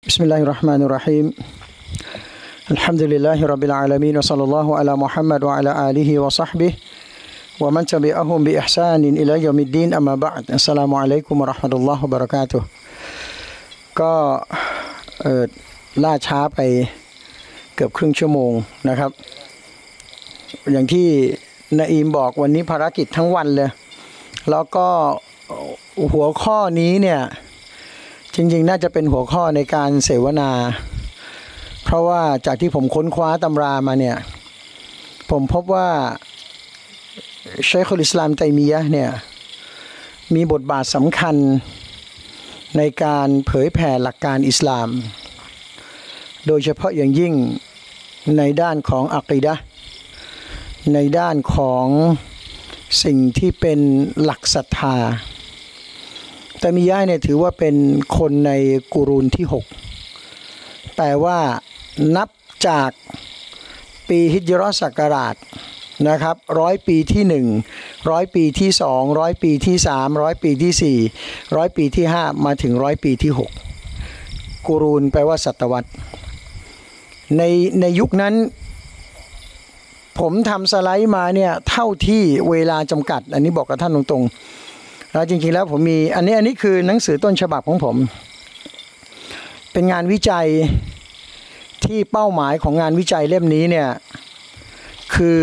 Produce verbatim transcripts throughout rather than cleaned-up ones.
بسم الله الرحمن الرحيم الحمد لله رب العالمين وصلى الله على محمد وعلى آله وصحبه ومن تبعهم بإحسان إلى يوم الدين أما بعد السلام عليكم ورحمة الله وبركاته ก็ล่าช้าไปเกือบครึ่งชั่วโมงนะครับอย่างที่นาอีมบอกวันนี้ภารกิจทั้งวันเลยแล้วก็หัวข้อนี้เนี่ยจริงๆน่าจะเป็นหัวข้อในการเสวนาเพราะว่าจากที่ผมค้นคว้าตำรามาเนี่ยผมพบว่าชัยคุลอิสลามไตมียะห์เนี่ยมีบทบาทสำคัญในการเผยแผ่หลักการอิสลามโดยเฉพาะอย่างยิ่งในด้านของอะกีดะห์ในด้านของสิ่งที่เป็นหลักศรัทธาไตมียะห์เนี่ยถือว่าเป็นคนในกุรูนที่หกแปลว่านับจากปีฮิจเราะห์ศักราชนะครับร้อยปีที่หนึ่งร้อยปีที่สองร้อยปีที่สามร้อยปีที่สี่ร้อยปีที่ห้ามาถึงร้อยปีที่หกกุรูนแปลว่าศตวรรษในในยุคนั้นผมทำสไลด์มาเนี่ยเท่าที่เวลาจำกัดอันนี้บอกกับท่านตรงๆแล้วจริงๆแล้วผมมีอันนี้อันนี้คือหนังสือต้นฉบับของผมเป็นงานวิจัยที่เป้าหมายของงานวิจัยเล่มนี้เนี่ยคือ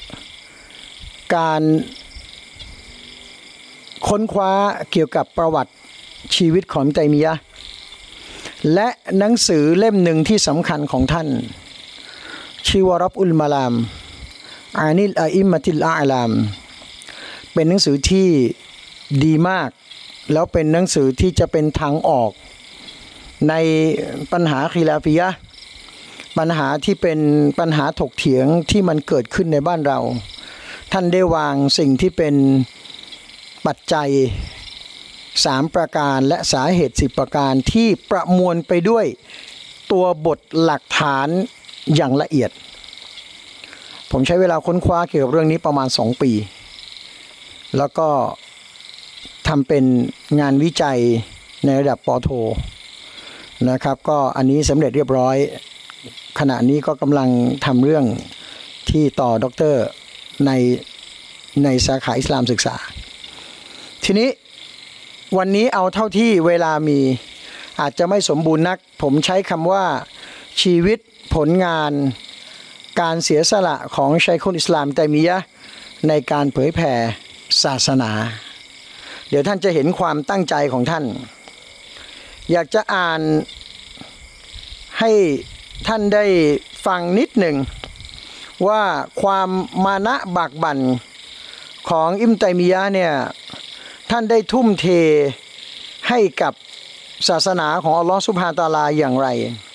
การค้นคว้าเกี่ยวกับประวัติชีวิตของไตมียะห์และหนังสือเล่มหนึ่งที่สำคัญของท่านชื่อว่ารับอุลมาลามอานิลอาอิมมะติลอาลามเป็นหนังสือที่ดีมากแล้วเป็นหนังสือที่จะเป็นทางออกในปัญหาคิลาฟียะห์ปัญหาที่เป็นปัญหาถกเถียงที่มันเกิดขึ้นในบ้านเราท่านได้วางสิ่งที่เป็นปัจจัยสามประการและสาเหตุสิบประการที่ประมวลไปด้วยตัวบทหลักฐานอย่างละเอียดผมใช้เวลาค้นคว้าเกี่ยวกับเรื่องนี้ประมาณสองปีแล้วก็ทำเป็นงานวิจัยในระดับป.โทนะครับก็อันนี้สำเร็จเรียบร้อยขณะนี้ก็กำลังทำเรื่องที่ต่อด็อกเตอร์ในในสาขาอิสลามศึกษาทีนี้วันนี้เอาเท่าที่เวลามีอาจจะไม่สมบูรณ์นักผมใช้คำว่าชีวิตผลงานการเสียสละของชัยคุลอิสลามไตมียะห์ในการเผยแผ่ศาสนาเดี๋ยวท่านจะเห็นความตั้งใจของท่านอยากจะอ่านให้ท่านได้ฟังนิดหนึ่งว่าความมานะบากบั่นของอิบนุตัยมียะห์เนี่ยท่านได้ทุ่มเทให้กับศาสนาของอัลลอฮฺซุบฮานะฮูวะตะอาลาอย่างไร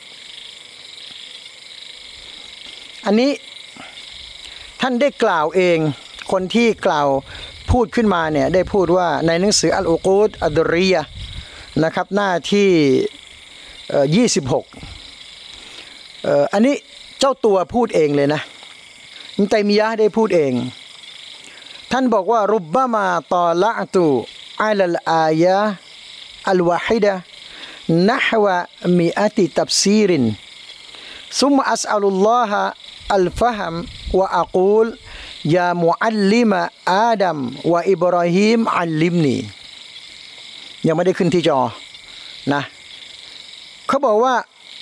อันนี้ท่านได้กล่าวเองคนที่กล่าวพูดขึ้นมาเนี่ยได้พูดว่าในหนังสืออัลอุกูดอัดดุริยะห์นะครับหน้าที่ยี่สิบหกเอ่ออันนี้เจ้าตัวพูดเองเลยนะอิบนุตัยมียะห์ได้พูดเองท่านบอกว่ารุบบะมาตอละตุอะลัลอายะอัลวาฮิดะนะฮวะมิอะติตัฟซีรินซุมอัสอัลุลลอฮะอัลฟะฮัมวะอะกูลยามุอัลลิมะอาดัมวะอิบรอฮีมอัลลิมนียังไม่ได้ขึ้นที่จอนะเขาบอกว่า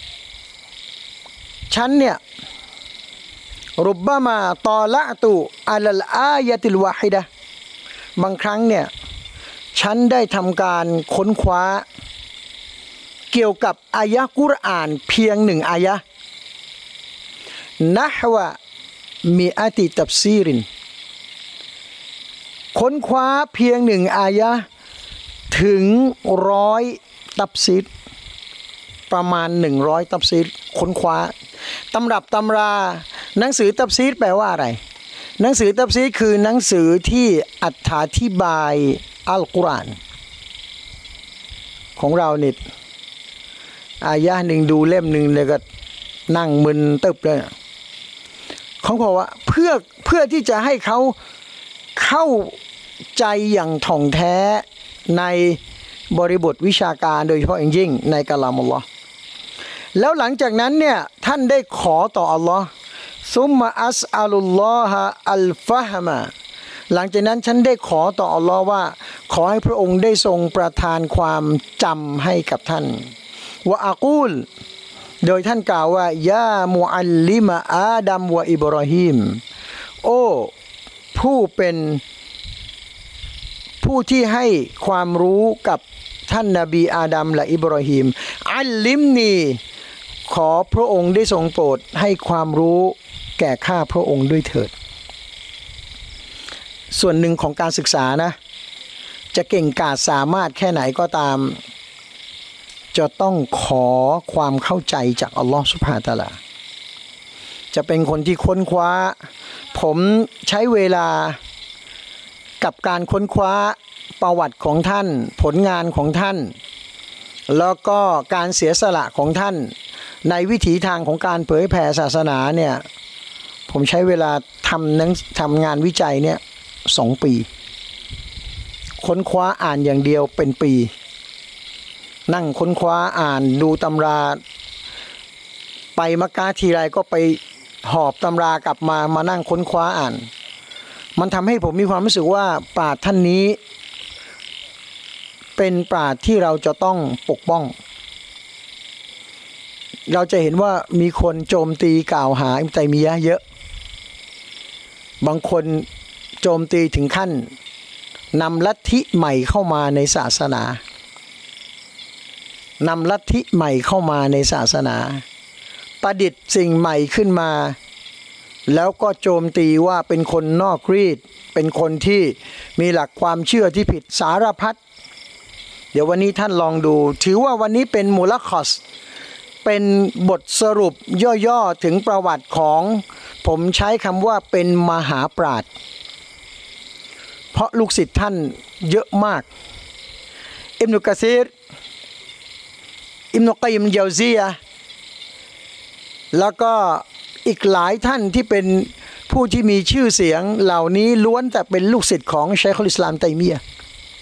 ฉันเนี่ยรุบบะมาตอละตุอะลัลอายะติลวาฮิดะบางครั้งเนี่ยฉันได้ทำการค้นคว้าเกี่ยวกับอายะห์กุรอานเพียงหนึ่งอายะห์นะฮวะมิอะติตัฟซีรินค้นคว้าเพียงหนึ่งอายะห์ถึงร้อยตัฟซีรประมาณหนึ่งร้อยตัฟซีรค้นคว้าตำรับตำราหนังสือตัฟซีรแปลว่าอะไรหนังสือตัฟซีรคือหนังสือที่อธิบายอัลกุรอานของเราเนี่ยอายะห์หนึ่งดูเล่มหนึ่งเลยก็นั่งมึนตึบเลยเขาบอกว่าเพื่อเพื่อที่จะให้เขาเข้าใจอย่างถ่องแท้ในบริบทวิชาการโดยเฉพาะอย่างยิ่งในกะลามุลลอฮ์แล้วหลังจากนั้นเนี่ยท่านได้ขอต่ออัลลอฮ์ซุมมาอัสอัลุลลอฮะอัลฟะฮ์มาหลังจากนั้นฉันได้ขอต่ออัลลอฮ์ว่าขอให้พระองค์ได้ทรงประทานความจำให้กับท่านวะอะกูลโดยท่านกล่าวว่ายามุอัลลิมะอาดัมวะอิบรอฮีมโอ้ผู้เป็นผู้ที่ให้ความรู้กับท่านนบีอาดัมและอิบรอฮีมอัลลิมนีขอพระองค์ได้ทรงโปรดให้ความรู้แก่ข้าพระองค์ด้วยเถิดส่วนหนึ่งของการศึกษานะจะเก่งกาจสามารถแค่ไหนก็ตามจะต้องขอความเข้าใจจากอัลลอฮฺซุบฮานะฮูวะตะอาลาจะเป็นคนที่ค้นคว้าผมใช้เวลากับการค้นคว้าประวัติของท่านผลงานของท่านแล้วก็การเสียสละของท่านในวิถีทางของการเผยแผ่ศาสนาเนี่ยผมใช้เวลาทำนังทำงานวิจัยเนี่ยสองปีค้นคว้าอ่านอย่างเดียวเป็นปีนั่งค้นคว้าอ่านดูตำราไปมักกะห์ทีไรก็ไปหอบตำรากลับมามานั่งค้นคว้าอ่านมันทำให้ผมมีความรู้สึกว่าปราชญ์ท่านนี้เป็นปราชญ์ที่เราจะต้องปกป้องเราจะเห็นว่ามีคนโจมตีกล่าวหาอิบนุตัยมียะห์เยอะบางคนโจมตีถึงขั้นนำลัทธิใหม่เข้ามาในศาสนานำลัทธิใหม่เข้ามาในศาสนาประดิษฐ์สิ่งใหม่ขึ้นมาแล้วก็โจมตีว่าเป็นคนนอกรีดเป็นคนที่มีหลักความเชื่อที่ผิดสารพัดเดี๋ยววันนี้ท่านลองดูถือว่าวันนี้เป็นมูลัคคอสเป็นบทสรุปย่อๆถึงประวัติของผมใช้คำว่าเป็นมหาปราชญ์เพราะลูกศิษย์ท่านเยอะมากอิบนุกะซีรอิบนุกัยยิมเยาซียะห์แล้วก็อีกหลายท่านที่เป็นผู้ที่มีชื่อเสียงเหล่านี้ล้วนแต่เป็นลูกศิษย์ของชัยคุลอิสลามตัยมียะห์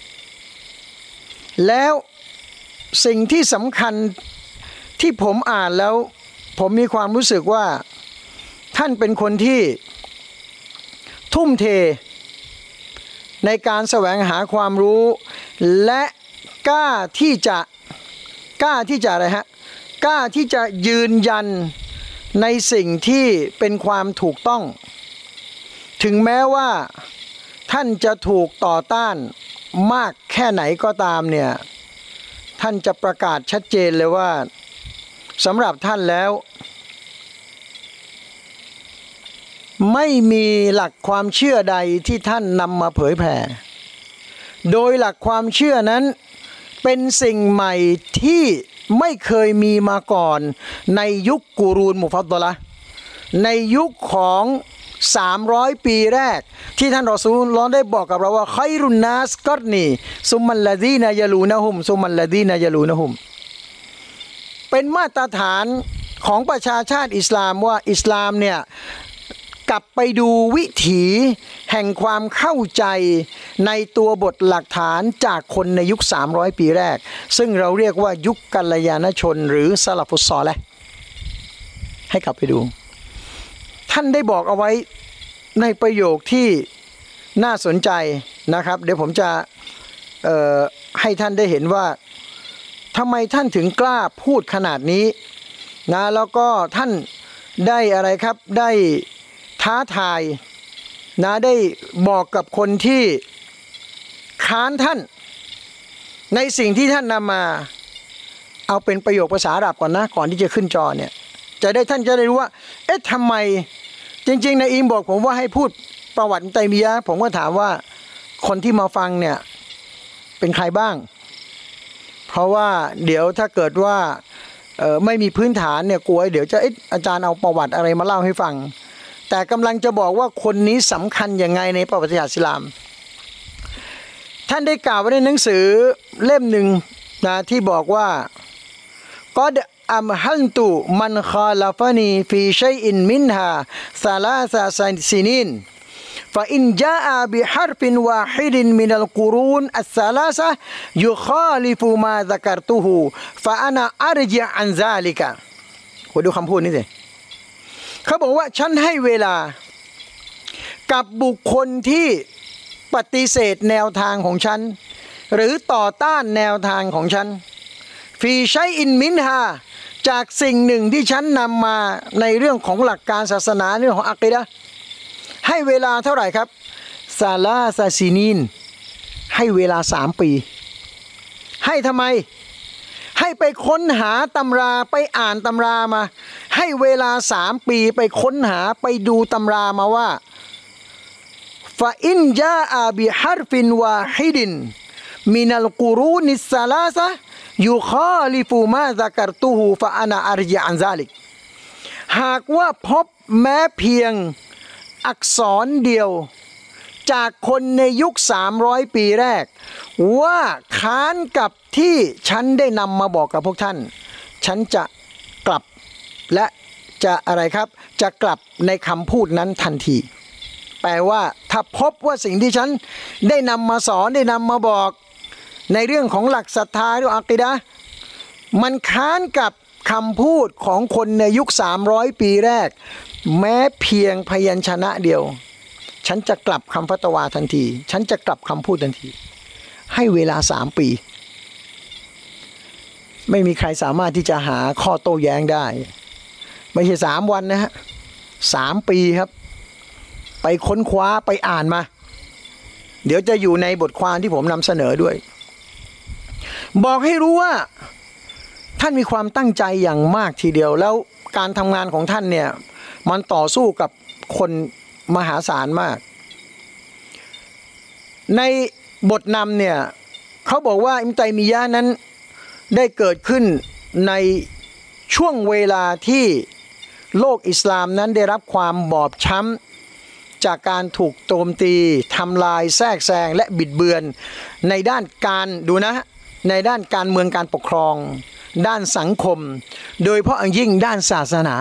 แล้วสิ่งที่สำคัญที่ผมอ่านแล้วผมมีความรู้สึกว่าท่านเป็นคนที่ทุ่มเทในการแสวงหาความรู้และกล้าที่จะกล้าที่จะอะไรฮะกล้าที่จะยืนยันในสิ่งที่เป็นความถูกต้องถึงแม้ว่าท่านจะถูกต่อต้านมากแค่ไหนก็ตามเนี่ยท่านจะประกาศชัดเจนเลยว่าสำหรับท่านแล้วไม่มีหลักความเชื่อใดที่ท่านนำมาเผยแผ่โดยหลักความเชื่อนั้นเป็นสิ่งใหม่ที่ไม่เคยมีมาก่อนในยุคกูรูนมุฟัดดละห์ในยุคของสามร้อยปีแรกที่ท่านรอซูลุลลอฮ์ได้บอกกับเราว่าค็อยรุนนัสกัรนีซุมมัลลดีนยะลูนะฮุมซุมมัลลดีนยะลูนะฮุมเป็นมาตรฐานของประชาชาติอิสลามว่าอิสลามเนี่ยกลับไปดูวิถีแห่งความเข้าใจในตัวบทหลักฐานจากคนในยุคสามร้อยปีแรกซึ่งเราเรียกว่ายุคกัลยาณชนหรือซะลาฟุสซอลิห์ให้กลับไปดูท่านได้บอกเอาไว้ในประโยคที่น่าสนใจนะครับเดี๋ยวผมจะเอ่อให้ท่านได้เห็นว่าทำไมท่านถึงกล้าพูดขนาดนี้นะแล้วก็ท่านได้อะไรครับได้ท้าทายนะได้บอกกับคนที่ค้านท่านในสิ่งที่ท่านนำมาเอาเป็นประโยคภาษาอาหรับก่อนนะก่อนที่จะขึ้นจอเนี่ยจะได้ท่านจะได้รู้ว่าเอ๊ะทำไมจริงๆในอิมบอกผมว่าให้พูดประวัติตัยมียะห์ผมก็ถามว่าคนที่มาฟังเนี่ยเป็นใครบ้างเพราะว่าเดี๋ยวถ้าเกิดว่าเอ่อไม่มีพื้นฐานเนี่ยกลัวเดี๋ยวจะเอ๊ะอาจารย์เอาประวัติอะไรมาเล่าให้ฟังแต่กำลังจะบอกว่าคนนี้สำคัญยังไงในประวัติศาสตร์อิสลามท่านได้กล่าวไว้ในหนังสือเล่มหนึ่งนะที่บอกว่าก็อัมฮัลตุมันคาลาฟานีฟีชัยอินมินฮาซาลาซาซินินฟาอินจาอาบิฮาร์ฟินวาฮิดินมินัลกุรูนอัสซาลาซะยุคาลิฟุมาซักรตุฮูฟาอานาอัรจิอันซาลิกะคุณดูคำพูดนี้สิเขาบอกว่าฉันให้เวลากับบุคคลที่ปฏิเสธแนวทางของฉันหรือต่อต้านแนวทางของฉันฟีชัยอินมินฮาจากสิ่งหนึ่งที่ฉันนำมาในเรื่องของหลักการศาสนาเรื่องของอะกีดะห์ให้เวลาเท่าไหร่ครับซาลาซาซินีนให้เวลาสามปีให้ทำไมให้ไปค้นหาตำราไปอ่านตำรามาให้เวลาสามปีไปค้นหาไปดูตำรามาว่าฟาอินจาอาบิฮาร์ฟินวาฮิดินมินัลกุรูนิสซาลาซะยุคาลิฟูมาซะกัรตุฮูฟะอานาอาริยะอันซาลิกหากว่าพบแม้เพียงอักษรเดียวจากคนในยุคสามร้อยปีแรกว่าค้านกับที่ฉันได้นำมาบอกกับพวกท่านฉันจะกลับและจะอะไรครับจะกลับในคำพูดนั้นทันทีแปลว่าถ้าพบว่าสิ่งที่ฉันได้นำมาสอนได้นำมาบอกในเรื่องของหลักศรัทธาหรืออะกีดะห์มันค้านกับคำพูดของคนในยุคสามร้อยปีแรกแม้เพียงพยัญชนะเดียวฉันจะกลับคำฟัตวาทันทีฉันจะกลับคำพูดทันทีให้เวลาสามปีไม่มีใครสามารถที่จะหาข้อโต้แย้งได้ไม่ใช่สามวันนะฮะสามปีครับไปค้นคว้าไปอ่านมาเดี๋ยวจะอยู่ในบทความที่ผมนำเสนอด้วยบอกให้รู้ว่าท่านมีความตั้งใจอย่างมากทีเดียวแล้วการทำงานของท่านเนี่ยมันต่อสู้กับคนมหาศาลมากในบทนำเนี่ยเขาบอกว่าอิมตัยมียะห์นั้นได้เกิดขึ้นในช่วงเวลาที่โลกอิสลามนั้นได้รับความบอบช้ำจากการถูกโจมตีทำลายแทรกแซงและบิดเบือนในด้านการดูนะในด้านการเมืองการปกครองด้านสังคมโดยเฉพาะอย่างยิ่งด้านศาสนา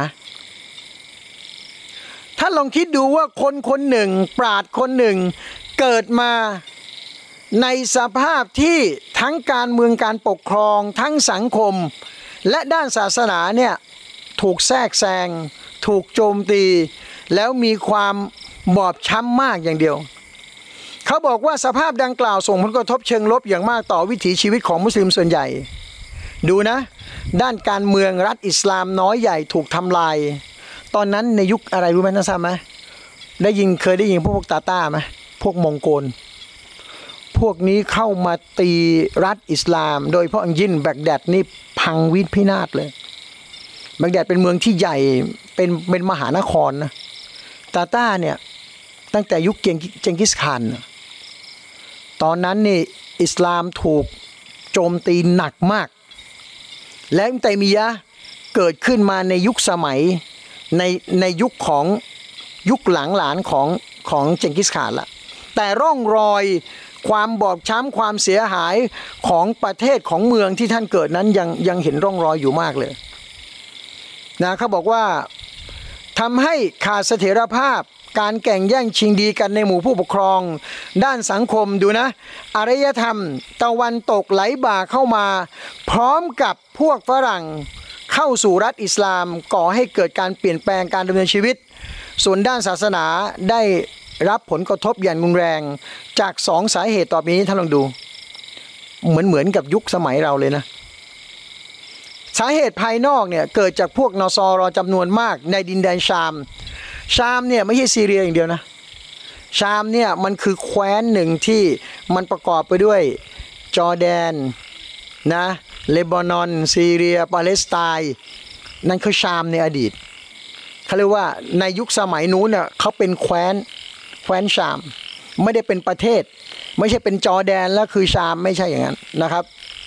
ถ้าลองคิดดูว่าคนคนหนึ่งปราชญ์คนหนึ่งเกิดมาในสภาพที่ทั้งการเมืองการปกครองทั้งสังคมและด้านศาสนาเนี่ยถูกแทรกแซงถูกโจมตีแล้วมีความบอบช้ำมากอย่างเดียวเขาบอกว่าสภาพดังกล่าวส่งผลกระทบเชิงลบอย่างมากต่อวิถีชีวิตของมุสลิมส่วนใหญ่ดูนะด้านการเมืองรัฐอิสลามน้อยใหญ่ถูกทำลายตอนนั้นในยุคอะไรรู้ไหมท่านทราบไหมได้ยินเคยได้ยินพวกตาต้าไหมพวกมองโกลพวกนี้เข้ามาตีรัฐอิสลามโดยเฉพาะยิ่งแบกแดดนี่พังวิพินาศเลยแบกแดดเป็นเมืองที่ใหญ่เป็นเป็นมหานครนะตาต้าเนี่ยตั้งแต่ยุคเจงกิสข่านตอนนั้นนี่อิสลามถูกโจมตีหนักมากและอิมตัยมียะห์เกิดขึ้นมาในยุคสมัยในในยุคของยุคหลังหลานของของเจงกิสข่านละแต่ร่องรอยความบอบช้ำความเสียหายของประเทศของเมืองที่ท่านเกิดนั้นยังยังเห็นร่องรอยอยู่มากเลยนะเขาบอกว่าทำให้ขาดเสถียรภาพการแข่งแย่งชิงดีกันในหมู่ผู้ปกครองด้านสังคมดูนะอารยธรรมตะวันตกไหลบ่าเข้ามาพร้อมกับพวกฝรั่งเข้าสู่รัฐอิสลามก่อให้เกิดการเปลี่ยนแปลงการดำเนินชีวิตส่วนด้านศาสนาได้รับผลกระทบอย่างรุนแรงจากสองสาเหตุต่อไปนี้ท่านลองดูเหมือนเหมือนกับยุคสมัยเราเลยนะสาเหตุภายนอกเนี่ยเกิดจากพวกนอซอรอจำนวนมากในดินแดนชามชามเนี่ยไม่ใช่ซีเรียอย่างเดียวนะชามเนี่ยมันคือแคว้นหนึ่งที่มันประกอบไปด้วยจอร์แดนนะเลบานอนซีเรียปาเลสไตน์นั่นคือชามในอดีตเขาเรียกว่าในยุคสมัยนู้นเน่ะเขาเป็นแคว้นแคว้นชามไม่ได้เป็นประเทศไม่ใช่เป็นจอร์แดนแล้วคือชามไม่ใช่อย่างนั้นนะครับ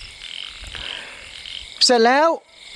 เสร็จแล้ว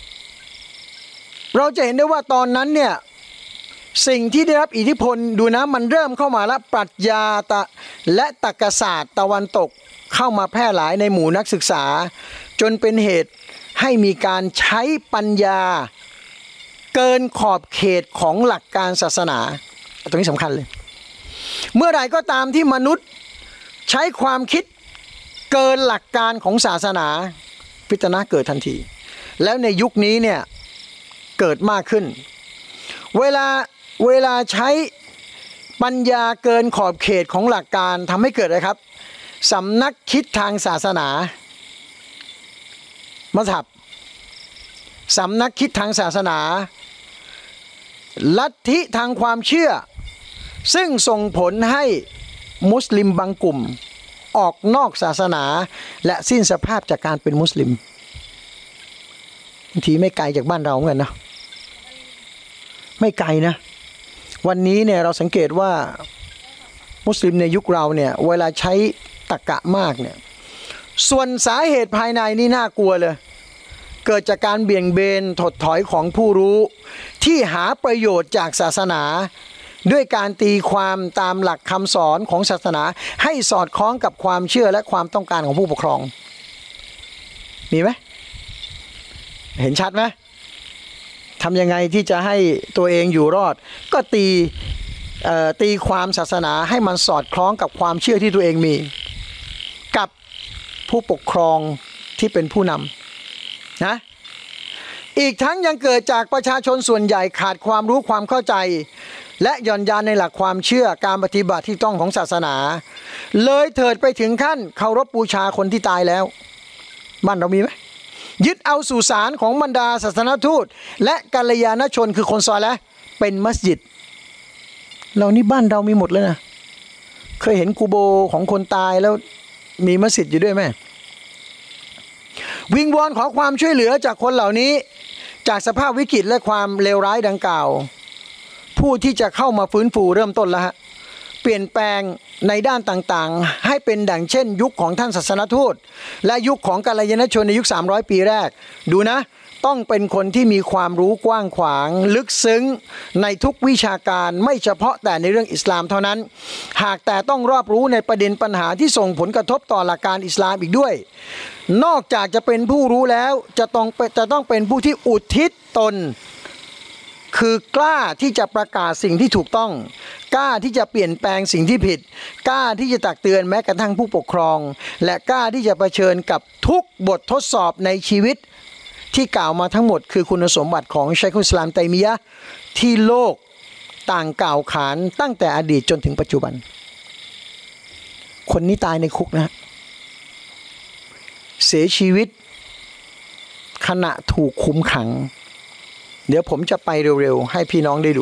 เราจะเห็นได้ว่าตอนนั้นเนี่ยสิ่งที่ได้รับอิทธิพลดูนะมันเริ่มเข้ามาแล้วปรัชญาตะและตรรกศาสตร์ตะวันตกเข้ามาแพร่หลายในหมู่นักศึกษาจนเป็นเหตุให้มีการใช้ปัญญาเกินขอบเขตของหลักการศาสนาตรงนี้สำคัญเลยเมื่อใดก็ตามที่มนุษย์ใช้ความคิดเกินหลักการของศาสนาฟิตนะห์เกิดทันทีแล้วในยุคนี้เนี่ยเกิดมากขึ้นเวลาเวลาใช้ปัญญาเกินขอบเขตของหลักการทำให้เกิดอะไรครับสำนักคิดทางศาสนามัซฮับสำนักคิดทางศาสนาลัทธิทางความเชื่อซึ่งส่งผลให้มุสลิมบางกลุ่มออกนอกศาสนาและสิ้นสภาพจากการเป็นมุสลิมบางทีไม่ไกลจากบ้านเราเหมือนกันนะไม่ไกลนะวันนี้เนี่ยเราสังเกตว่ามุสลิมในยุคเราเนี่ยเวลาใช้ตรรกะมากเนี่ยส่วนสาเหตุภายในนี่น่ากลัวเลยเกิดจากการเบี่ยงเบนถดถอยของผู้รู้ที่หาประโยชน์จากศาสนาด้วยการตีความตามหลักคำสอนของศาสนาให้สอดคล้องกับความเชื่อและความต้องการของผู้ปกครองมีไหมเห็นชัดไหมทำยังไงที่จะให้ตัวเองอยู่รอดก็ตีตีความศาสนาให้มันสอดคล้องกับความเชื่อที่ตัวเองมีกับผู้ปกครองที่เป็นผู้นำนะอีกทั้งยังเกิดจากประชาชนส่วนใหญ่ขาดความรู้ความเข้าใจและหย่อนยานในหลักความเชื่อการปฏิบัติที่ต้องของศาสนาเลยเถิดไปถึงขั้นเคารพบูชาคนที่ตายแล้วบ้านเรามีไหมยึดเอาสุสานของบรรดาศาสนทูตและกัลยาณชนคือคนซอลิห์เป็นมัสยิดเรานี่บ้านเรามีหมดเลยนะเคยเห็นกูโบของคนตายแล้วมีมัสยิดอยู่ด้วยไหมวิงวอนขอความช่วยเหลือจากคนเหล่านี้จากสภาพวิกฤตและความเลวร้ายดังกล่าวผู้ที่จะเข้ามาฟื้นฟูเริ่มต้นแล้วฮะเปลี่ยนแปลงในด้านต่างๆให้เป็นดังเช่นยุคของท่านศาสนทูตและยุคของกัลยาณชนในยุคสามร้อยปีแรกดูนะต้องเป็นคนที่มีความรู้กว้างขวางลึกซึ้งในทุกวิชาการไม่เฉพาะแต่ในเรื่องอิสลามเท่านั้นหากแต่ต้องรอบรู้ในประเด็นปัญหาที่ส่งผลกระทบต่อหลักการอิสลามอีกด้วยนอกจากจะเป็นผู้รู้แล้วจะต้องจะต้องเป็นผู้ที่อุทิศตนคือกล้าที่จะประกาศสิ่งที่ถูกต้องกล้าที่จะเปลี่ยนแปลงสิ่งที่ผิดกล้าที่จะตักเตือนแม้กระทั่งผู้ปกครองและกล้าที่จะเผชิญกับทุกบททดสอบในชีวิตที่กล่าวมาทั้งหมดคือคุณสมบัติของชัยคุลอิสลามตัยมียะห์ที่โลกต่างกล่าวขานตั้งแต่อดีตจนถึงปัจจุบันคนนี้ตายในคุกนะเสียชีวิตขณะถูกคุมขังเดี๋ยวผมจะไปเร็วๆให้พี่น้องได้ดู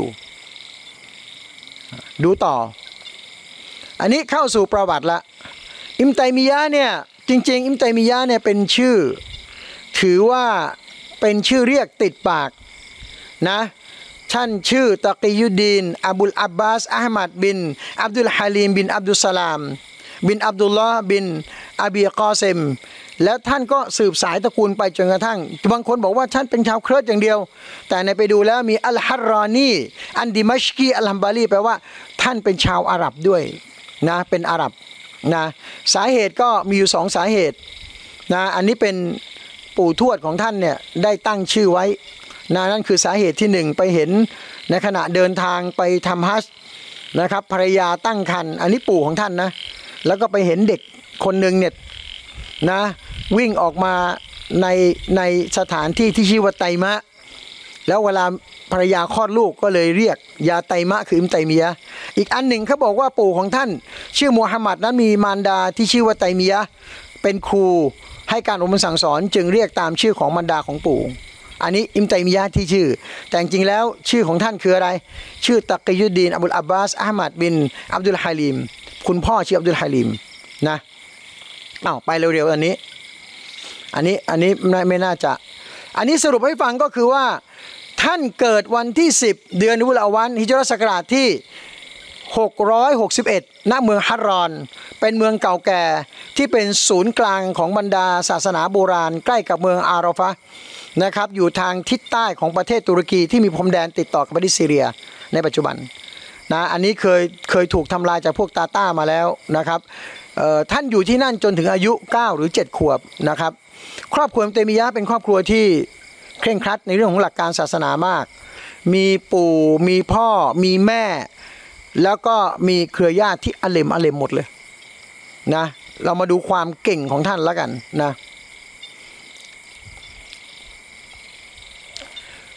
ดูต่ออันนี้เข้าสู่ประวัติละอิมตัยมียะห์เนี่ยจริงๆอิมตัยมียะห์เนี่ยเป็นชื่อถือว่าเป็นชื่อเรียกติดปากนะท่านชื่อตะกียุดดีนอับุลอับบาสอะห์มัดบินอับดุลฮาลีมบินอับดุลสลามบินอับดุลลอฮ์บินอบีกอซิมแล้วท่านก็สืบสายตระกูลไปจนกระทั่งบางคนบอกว่าท่านเป็นชาวเครืออย่างเดียวแต่ในไปดูแล้วมีอัลฮัรรอนีอันดิมัชกีอัลฮัมบาลีแปลว่าท่านเป็นชาวอาหรับด้วยนะเป็นอาหรับนะสาเหตุก็มีอยู่สองสาเหตุนะอันนี้เป็นปู่ทวดของท่านเนี่ยได้ตั้งชื่อไว้นะนั่นคือสาเหตุที่หนึ่งไปเห็นในขณะเดินทางไปทำฮัจญ์นะครับภรรยาตั้งครรภ์อันนี้ปู่ของท่านนะแล้วก็ไปเห็นเด็กคนหนึ่งเนี่ยนะวิ่งออกมาในในสถานที่ที่ชื่อว่าไตมะแล้วเวลาภรรยาคลอดลูกก็เลยเรียกยาไตมะคืออิมตัยมียะห์อีกอันหนึ่งเขาบอกว่าปู่ของท่านชื่อมูฮัมหมัดนั้นมีมารดาที่ชื่อว่าไตมียะห์เป็นครูให้การอบรมสั่งสอนจึงเรียกตามชื่อของมารดาของปู่อันนี้อิมตัยมียะห์ที่ชื่อแต่จริงแล้วชื่อของท่านคืออะไรชื่อตะกียุดดีนอับุลอับบาสอะห์มัดบินอับดุลฮาลีมคุณพ่อชื่ออับดุลฮาลีมนะอ้าวไปเร็วๆอันนี้อันนี้อันนี้ไม่ไม่น่าจะอันนี้สรุปให้ฟังก็คือว่าท่านเกิดวันที่สิบเดือนอุลอาวันฮิจเราะห์ศักราชที่หกร้อยหกสิบเอ็ดณเมืองฮัรรอนเป็นเมืองเก่าแก่ที่เป็นศูนย์กลางของบรรดาศาสนาโบราณใกล้กับเมืองอารอฟะห์นะครับอยู่ทางทิศใต้ของประเทศตุรกีที่มีพรมแดนติดต่อกับประเทศซีเรียในปัจจุบันนะอันนี้เคยเคยถูกทำลายจากพวกตาต้ามาแล้วนะครับท่านอยู่ที่นั่นจนถึงอายุเก้าหรือเจ็ดขวบนะครับครอบครัวอิมตัยมียะห์เป็นครอบครัวที่เคร่งครัดในเรื่องของหลักการศาสนามากมีปู่มีพ่อมีแม่แล้วก็มีเครือญาติที่อเลมอเลมหมดเลยนะเรามาดูความเก่งของท่านแล้วกันนะ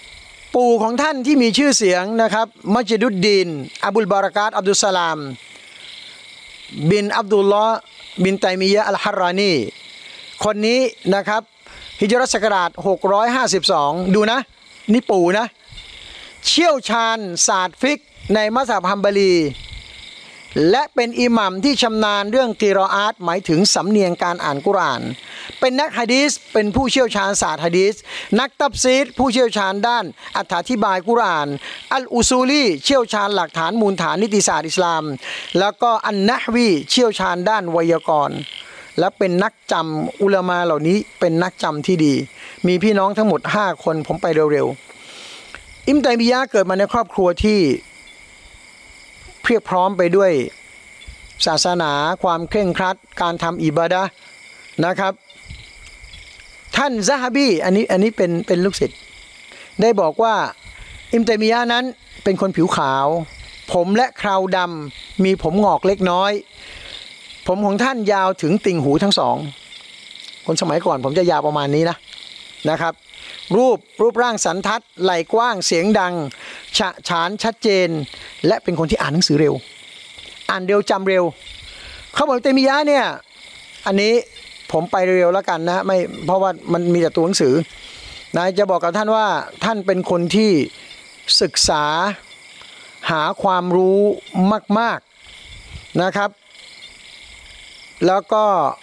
ปู่ของท่านที่มีชื่อเสียงนะครับมัจญิดุดดีนอับุลบารากาตอับดุลสลามบินอับดุลลอฮ์บินไตมียะห์อัลฮารรานีคนนี้นะครับฮิจรัสศักราชหกร้อยห้าสิบสองดูนะนี่ปู่นะเชี่ยวชาญศาสตร์ฟิกในมัซฮับฮัมบาลีและเป็นอิหมัมที่ชำนาญเรื่องกิรออาตหมายถึงสำเนียงการอ่านกุรอานเป็นนักหะดีษเป็นผู้เชี่ยวชาญศาสตร์หะดีษนักตัฟซีรผู้เชี่ยวชาญด้านอธิบายกุรอานอัลอุซูลีเชี่ยวชาญหลักฐานมูลฐานนิติศาสตร์อิสลามแล้วก็อันนะฮวีเชี่ยวชาญด้านไวยากรณ์และเป็นนักจำอุลามาเหล่านี้เป็นนักจำที่ดีมีพี่น้องทั้งหมดห้าคนผมไปเร็วๆอิมตัยมียะห์เกิดมาในครอบครัวที่เพียบพร้อมไปด้วยศาสนาความเคร่งครัดการทำอิบาดะห์นะครับท่านซะฮาบีอันนี้อันนี้เป็นเป็นลูกศิษย์ได้บอกว่าอิมตัยมียะห์นั้นเป็นคนผิวขาวผมและเคราดำมีผมงอกเล็กน้อยผมของท่านยาวถึงติ่งหูทั้งสองคนสมัยก่อนผมจะยาวประมาณนี้นะนะครับรูปรูปร่างสันทัดไหล่กว้างเสียงดังฉะฉานชัดเจนและเป็นคนที่อ่านหนังสือเร็วอ่านเร็วจำเร็วเขาบอกอิมตัยมียะห์เนี่ยอันนี้ผมไปเร็วๆแล้วกันนะไม่เพราะว่ามันมีแต่ตัวหนังสือนะจะบอกกับท่านว่าท่านเป็นคนที่ศึกษาหาความรู้มากๆนะครับแล้วก็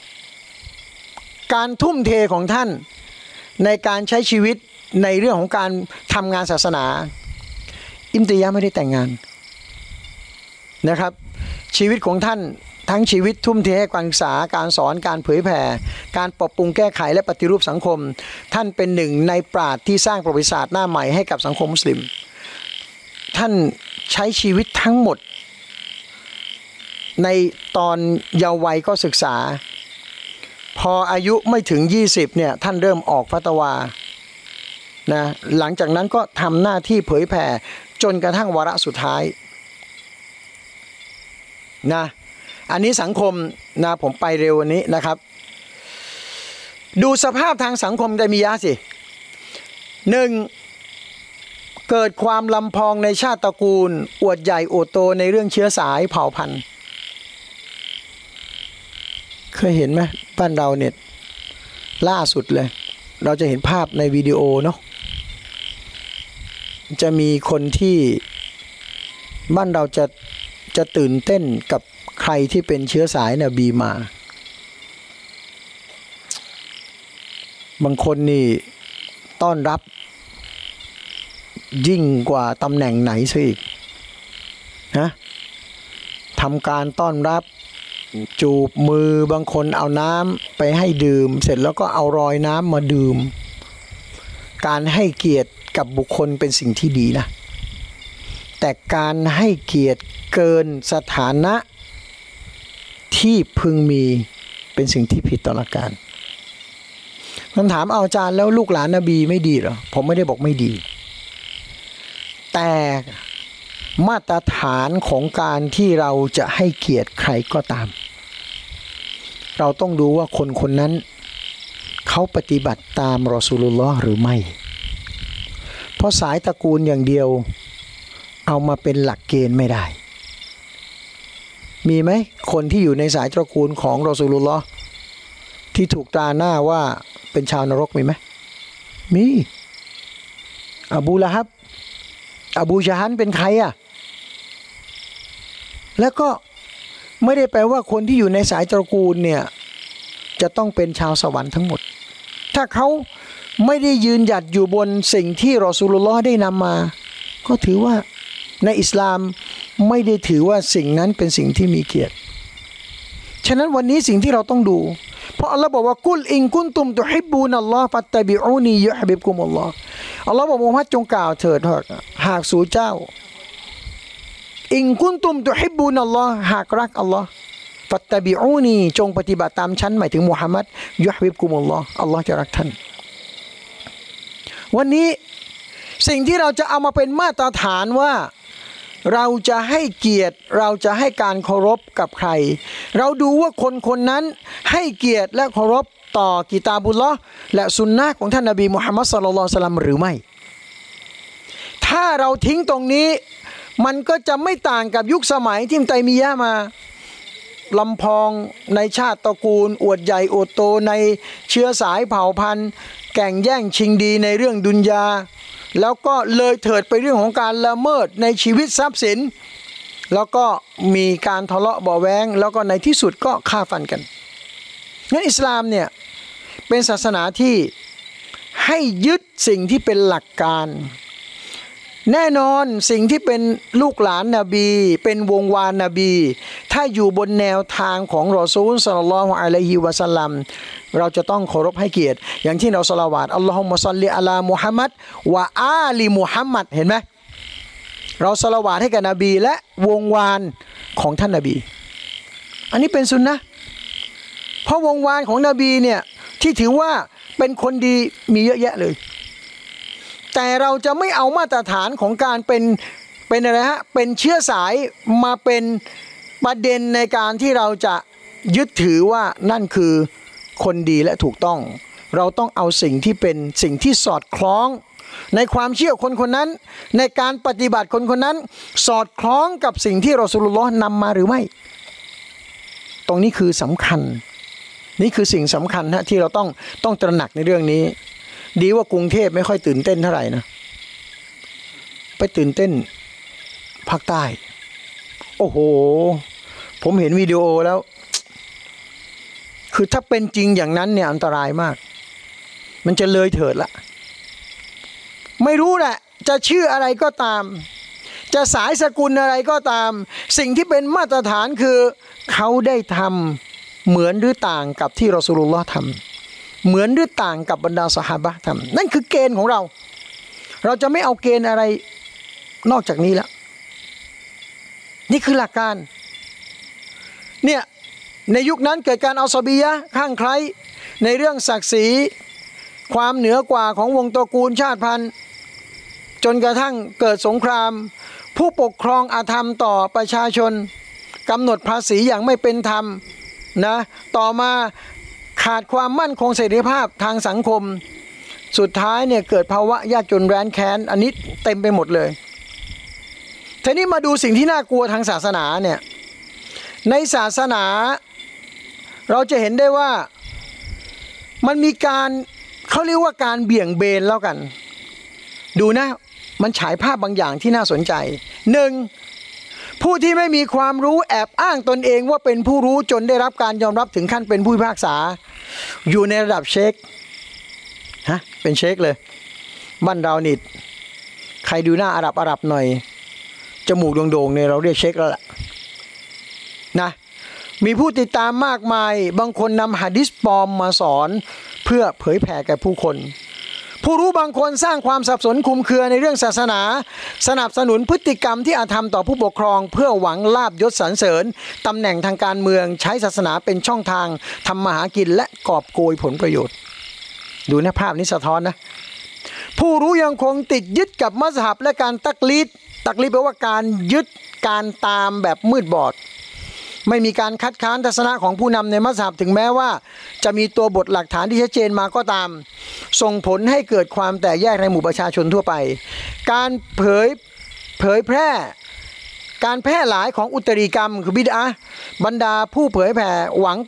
การทุ่มเทของท่านในการใช้ชีวิตในเรื่องของการทำงานศาสนาอิมตัยมียะห์ไม่ได้แต่งงานนะครับชีวิตของท่านทั้งชีวิตทุ่มเทให้การศึกษาการสอนการเผยแผ่การปรับปรุงแก้ไขและปฏิรูปสังคมท่านเป็นหนึ่งในปราชญ์ที่สร้างประวัติศาสตร์หน้าใหม่ให้กับสังคมมุสลิมท่านใช้ชีวิตทั้งหมดในตอนเยาว์วัยก็ศึกษาพออายุไม่ถึงยี่สิบเนี่ยท่านเริ่มออกฟัตวานะหลังจากนั้นก็ทำหน้าที่เผยแผ่จนกระทั่งวาระสุดท้ายนะอันนี้สังคมนะผมไปเร็ววันนี้นะครับดูสภาพทางสังคมอิมตัยมียะห์สิหนึ่งเกิดความลำพองในชาติตระกูลอวดใหญ่อวดโตในเรื่องเชื้อสายเผ่าพันธุ์เคยเห็นไหมบ้านเราเนี่ยล่าสุดเลยเราจะเห็นภาพในวิดีโอเนาะจะมีคนที่บ้านเราจะจะตื่นเต้นกับใครที่เป็นเชื้อสายนบีมาบางคนนี่ต้อนรับยิ่งกว่าตำแหน่งไหนซะอีกนะทำการต้อนรับจูบมือบางคนเอาน้ำไปให้ดื่มเสร็จแล้วก็เอารอยน้ำมาดื่มการให้เกียรติกับบุคคลเป็นสิ่งที่ดีนะแต่การให้เกียรติเกินสถานะที่พึงมีเป็นสิ่งที่ผิดต่อหลักการคำถามเอาอาจารย์แล้วลูกหลานนบีไม่ดีเหรอผมไม่ได้บอกไม่ดีแต่มาตรฐานของการที่เราจะให้เกียรติใครก็ตามเราต้องดูว่าคนคนนั้นเขาปฏิบัติตามรอซูลุลลอฮ์หรือไม่เพราะสายตระกูลอย่างเดียวเอามาเป็นหลักเกณฑ์ไม่ได้มีไหมคนที่อยู่ในสายตระกูลของรอซูลุลลอฮ์ที่ถูกตราหน้าว่าเป็นชาวนรกมีไหมมีอบูละฮับอบูญะฮัลเป็นใครอ่ะแล้วก็ไม่ได้แปลว่าคนที่อยู่ในสายตระกูลเนี่ยจะต้องเป็นชาวสวรรค์ทั้งหมดถ้าเขาไม่ได้ยืนหยัดอยู่บนสิ่งที่รอซูลุลลอฮ์ได้นำมาก็ถือว่าในอิสลามไม่ได้ถือว่าสิ่งนั้นเป็นสิ่งที่มีเกียรติฉะนั้นวันนี้สิ่งที่เราต้องดูเพราะอัลลอฮ์บอกว่ากุลอินกุนตุมตุฮิบบูนัลลอฮ์ฟัตตะบิอูนียุฮบิบกุมุลลอฮ์อัลลอฮ์บอกมุฮัมมัดจงกล่าวเถิดหากสู่เจ้าอินกุนตุมตุฮิบบูนัลลอฮ์หากรักอัลลอฮ์ฟัตตะบิอูนีจงปฏิบัติตามฉันหมายถึงมุฮัมมัดยุฮบิบกุมุลลอฮ์อัลลอฮ์จะรักท่านวันนี้สิ่งที่เราจะเอามาเป็นมาตรฐานว่าเราจะให้เกียรติเราจะให้การเคารพกับใครเราดูว่าคนคนนั้นให้เกียรติและเคารพต่อกิตาบุลลอฮ์และสุนนะของท่านนบีมุฮัมมัดศ็อลลัลลอฮุอะลัยฮิวะซัลลัมหรือไม่ถ้าเราทิ้งตรงนี้มันก็จะไม่ต่างกับยุคสมัยที่ไตมียะมาลำพองในชาติตระกูลอวดใหญ่อวดโตในเชื้อสายเผ่าพันธุ์แข่งแย่งชิงดีในเรื่องดุนยาแล้วก็เลยเถิดไปเรื่องของการละเมิดในชีวิตทรัพย์สินแล้วก็มีการทะเลาะเบาะแว้งแล้วก็ในที่สุดก็ฆ่าฟันกันงั้นอิสลามเนี่ยเป็นศาสนาที่ให้ยึดสิ่งที่เป็นหลักการแน่นอนสิ่งที่เป็นลูกหลานนบีเป็นวงวานนบีถ้าอยู่บนแนวทางของรอซูลศ็อลลัลลอฮุอะลัยฮิวะซัลลัมเราจะต้องเคารพให้เกียรติอย่างที่เราศอลาวาตอัลลอฮุมมะศ็อลลิอะลามุฮัมมัดวะอาลีมุฮัมมัดเห็นไหมเราศอลาวาตให้กับนบีและวงวานของท่านนบีอันนี้เป็นสุนนะเพราะวงวานของนบีเนี่ยที่ถือว่าเป็นคนดีมีเยอะแยะเลยแต่เราจะไม่เอามาตรฐานของการเป็นเป็นอะไรฮะเป็นเชื้อสายมาเป็นประเด็นในการที่เราจะยึดถือว่านั่นคือคนดีและถูกต้องเราต้องเอาสิ่งที่เป็นสิ่งที่สอดคล้องในความเชื่อคนคนนั้นในการปฏิบัติคนคนนั้นสอดคล้องกับสิ่งที่รอซูลุลลอฮ์นำมาหรือไม่ตรงนี้คือสำคัญนี่คือสิ่งสำคัญฮะที่เราต้องต้องตระหนักในเรื่องนี้ดีว่ากรุงเทพไม่ค่อยตื่นเต้นเท่าไหร่นะไปตื่นเต้นภาคใต้โอ้โหผมเห็นวิดีโอแล้วคือถ้าเป็นจริงอย่างนั้นเนี่ยอันตรายมากมันจะเลยเถิดละไม่รู้แหละจะชื่ออะไรก็ตามจะสายสกุลอะไรก็ตามสิ่งที่เป็นมาตรฐานคือเขาได้ทำเหมือนหรือต่างกับที่รอซูลุลลอฮ์ทำเหมือนหรือต่างกับบรรดาซอฮาบะห์ทำนั่นคือเกณฑ์ของเราเราจะไม่เอาเกณฑ์อะไรนอกจากนี้แล้วนี่คือหลักการเนี่ยในยุคนั้นเกิดการเอาซอบียะห์ข้างใครในเรื่องศักดิ์ศรีความเหนือกว่าของวงตระกูลชาติพันธุ์จนกระทั่งเกิดสงครามผู้ปกครองอาธรรมต่อประชาชนกำหนดภาษีอย่างไม่เป็นธรรมนะต่อมาขาดความมั่นคงเสรีภาพทางสังคมสุดท้ายเนี่ยเกิดภาวะยากจนแร้นแค้นอันนี้เต็มไปหมดเลยทีนี้มาดูสิ่งที่น่ากลัวทางศาสนาเนี่ยในศาสนาเราจะเห็นได้ว่ามันมีการเขาเรียกว่าการเบี่ยงเบนแล้วกันดูนะมันฉายภาพบางอย่างที่น่าสนใจหนึ่งผู้ที่ไม่มีความรู้แอบอ้างตนเองว่าเป็นผู้รู้จนได้รับการยอมรับถึงขั้นเป็นผู้พิพากษาอยู่ในระดับเชคฮะเป็นเชคเลยบ้านเรานี่ใครดูหน้าอาหรับอาหรับหน่อยจมูกโด่งๆเนี่ยเราเรียกเชคแล้วล่ะนะมีผู้ติดตามมากมายบางคนนำหะดีษปลอมมาสอนเพื่อเผยแผ่แก่ผู้คนผู้รู้บางคนสร้างความสับสนคลุมเครือในเรื่องศาสนาสนับสนุนพฤติกรรมที่อาธรรมต่อผู้ปกครองเพื่อหวังลาภยศสรรเสริญตำแหน่งทางการเมืองใช้ศาสนาเป็นช่องทางทำมาหากินและกอบโกยผลประโยชน์ดูนะภาพนี้สะท้อนนะผู้รู้ยังคงติดยึดกับมัซฮับและการตักลีดตักลีดแปลว่าการยึดการตามแบบมืดบอดไม่มีการคัดค้านทัศนะของผู้นำในมัซฮับถึงแม้ว่าจะมีตัวบทหลักฐานที่ชัดเจนมาก็ตามส่งผลให้เกิดความแตกแยกในหมู่ประชาชนทั่วไปการเผยเผยแพร่การแพร่หลายของอุตริกรรมคือบิดอะห์บรรดาผู้เผยแผ่หวัง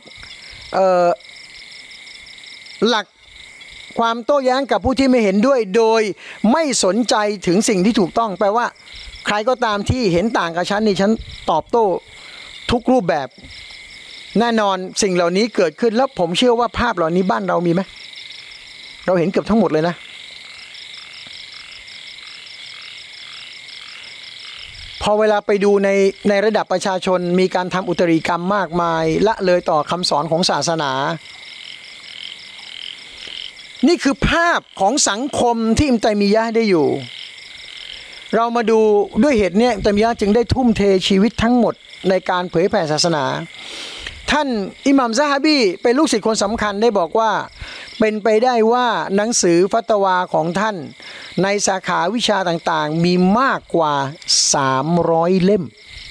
หลักความโต้แย้งกับผู้ที่ไม่เห็นด้วยโดยไม่สนใจถึงสิ่งที่ถูกต้องแปลว่าใครก็ตามที่เห็นต่างกับฉันนี่ฉันตอบโต้ทุกรูปแบบแน่นอนสิ่งเหล่านี้เกิดขึ้นแล้วผมเชื่อว่าภาพเหล่านี้บ้านเรามีไหมเราเห็นเกือบทั้งหมดเลยนะพอเวลาไปดูในในระดับประชาชนมีการทำอุตริกรรมมากมายละเลยต่อคำสอนของศาสนานี่คือภาพของสังคมที่อิมตัยมียะห์ได้อยู่เรามาดูด้วยเหตุนี้อิมตัยมียะห์จึงได้ทุ่มเทชีวิตทั้งหมดในการเผยแผ่ศาสนาท่านอิหม่ามซะฮาบีเป็นลูกศิษย์คนสำคัญได้บอกว่าเป็นไปได้ว่าหนังสือฟัตวาของท่านในสาขาวิชาต่างๆมีมากกว่าสามร้อยเล่ม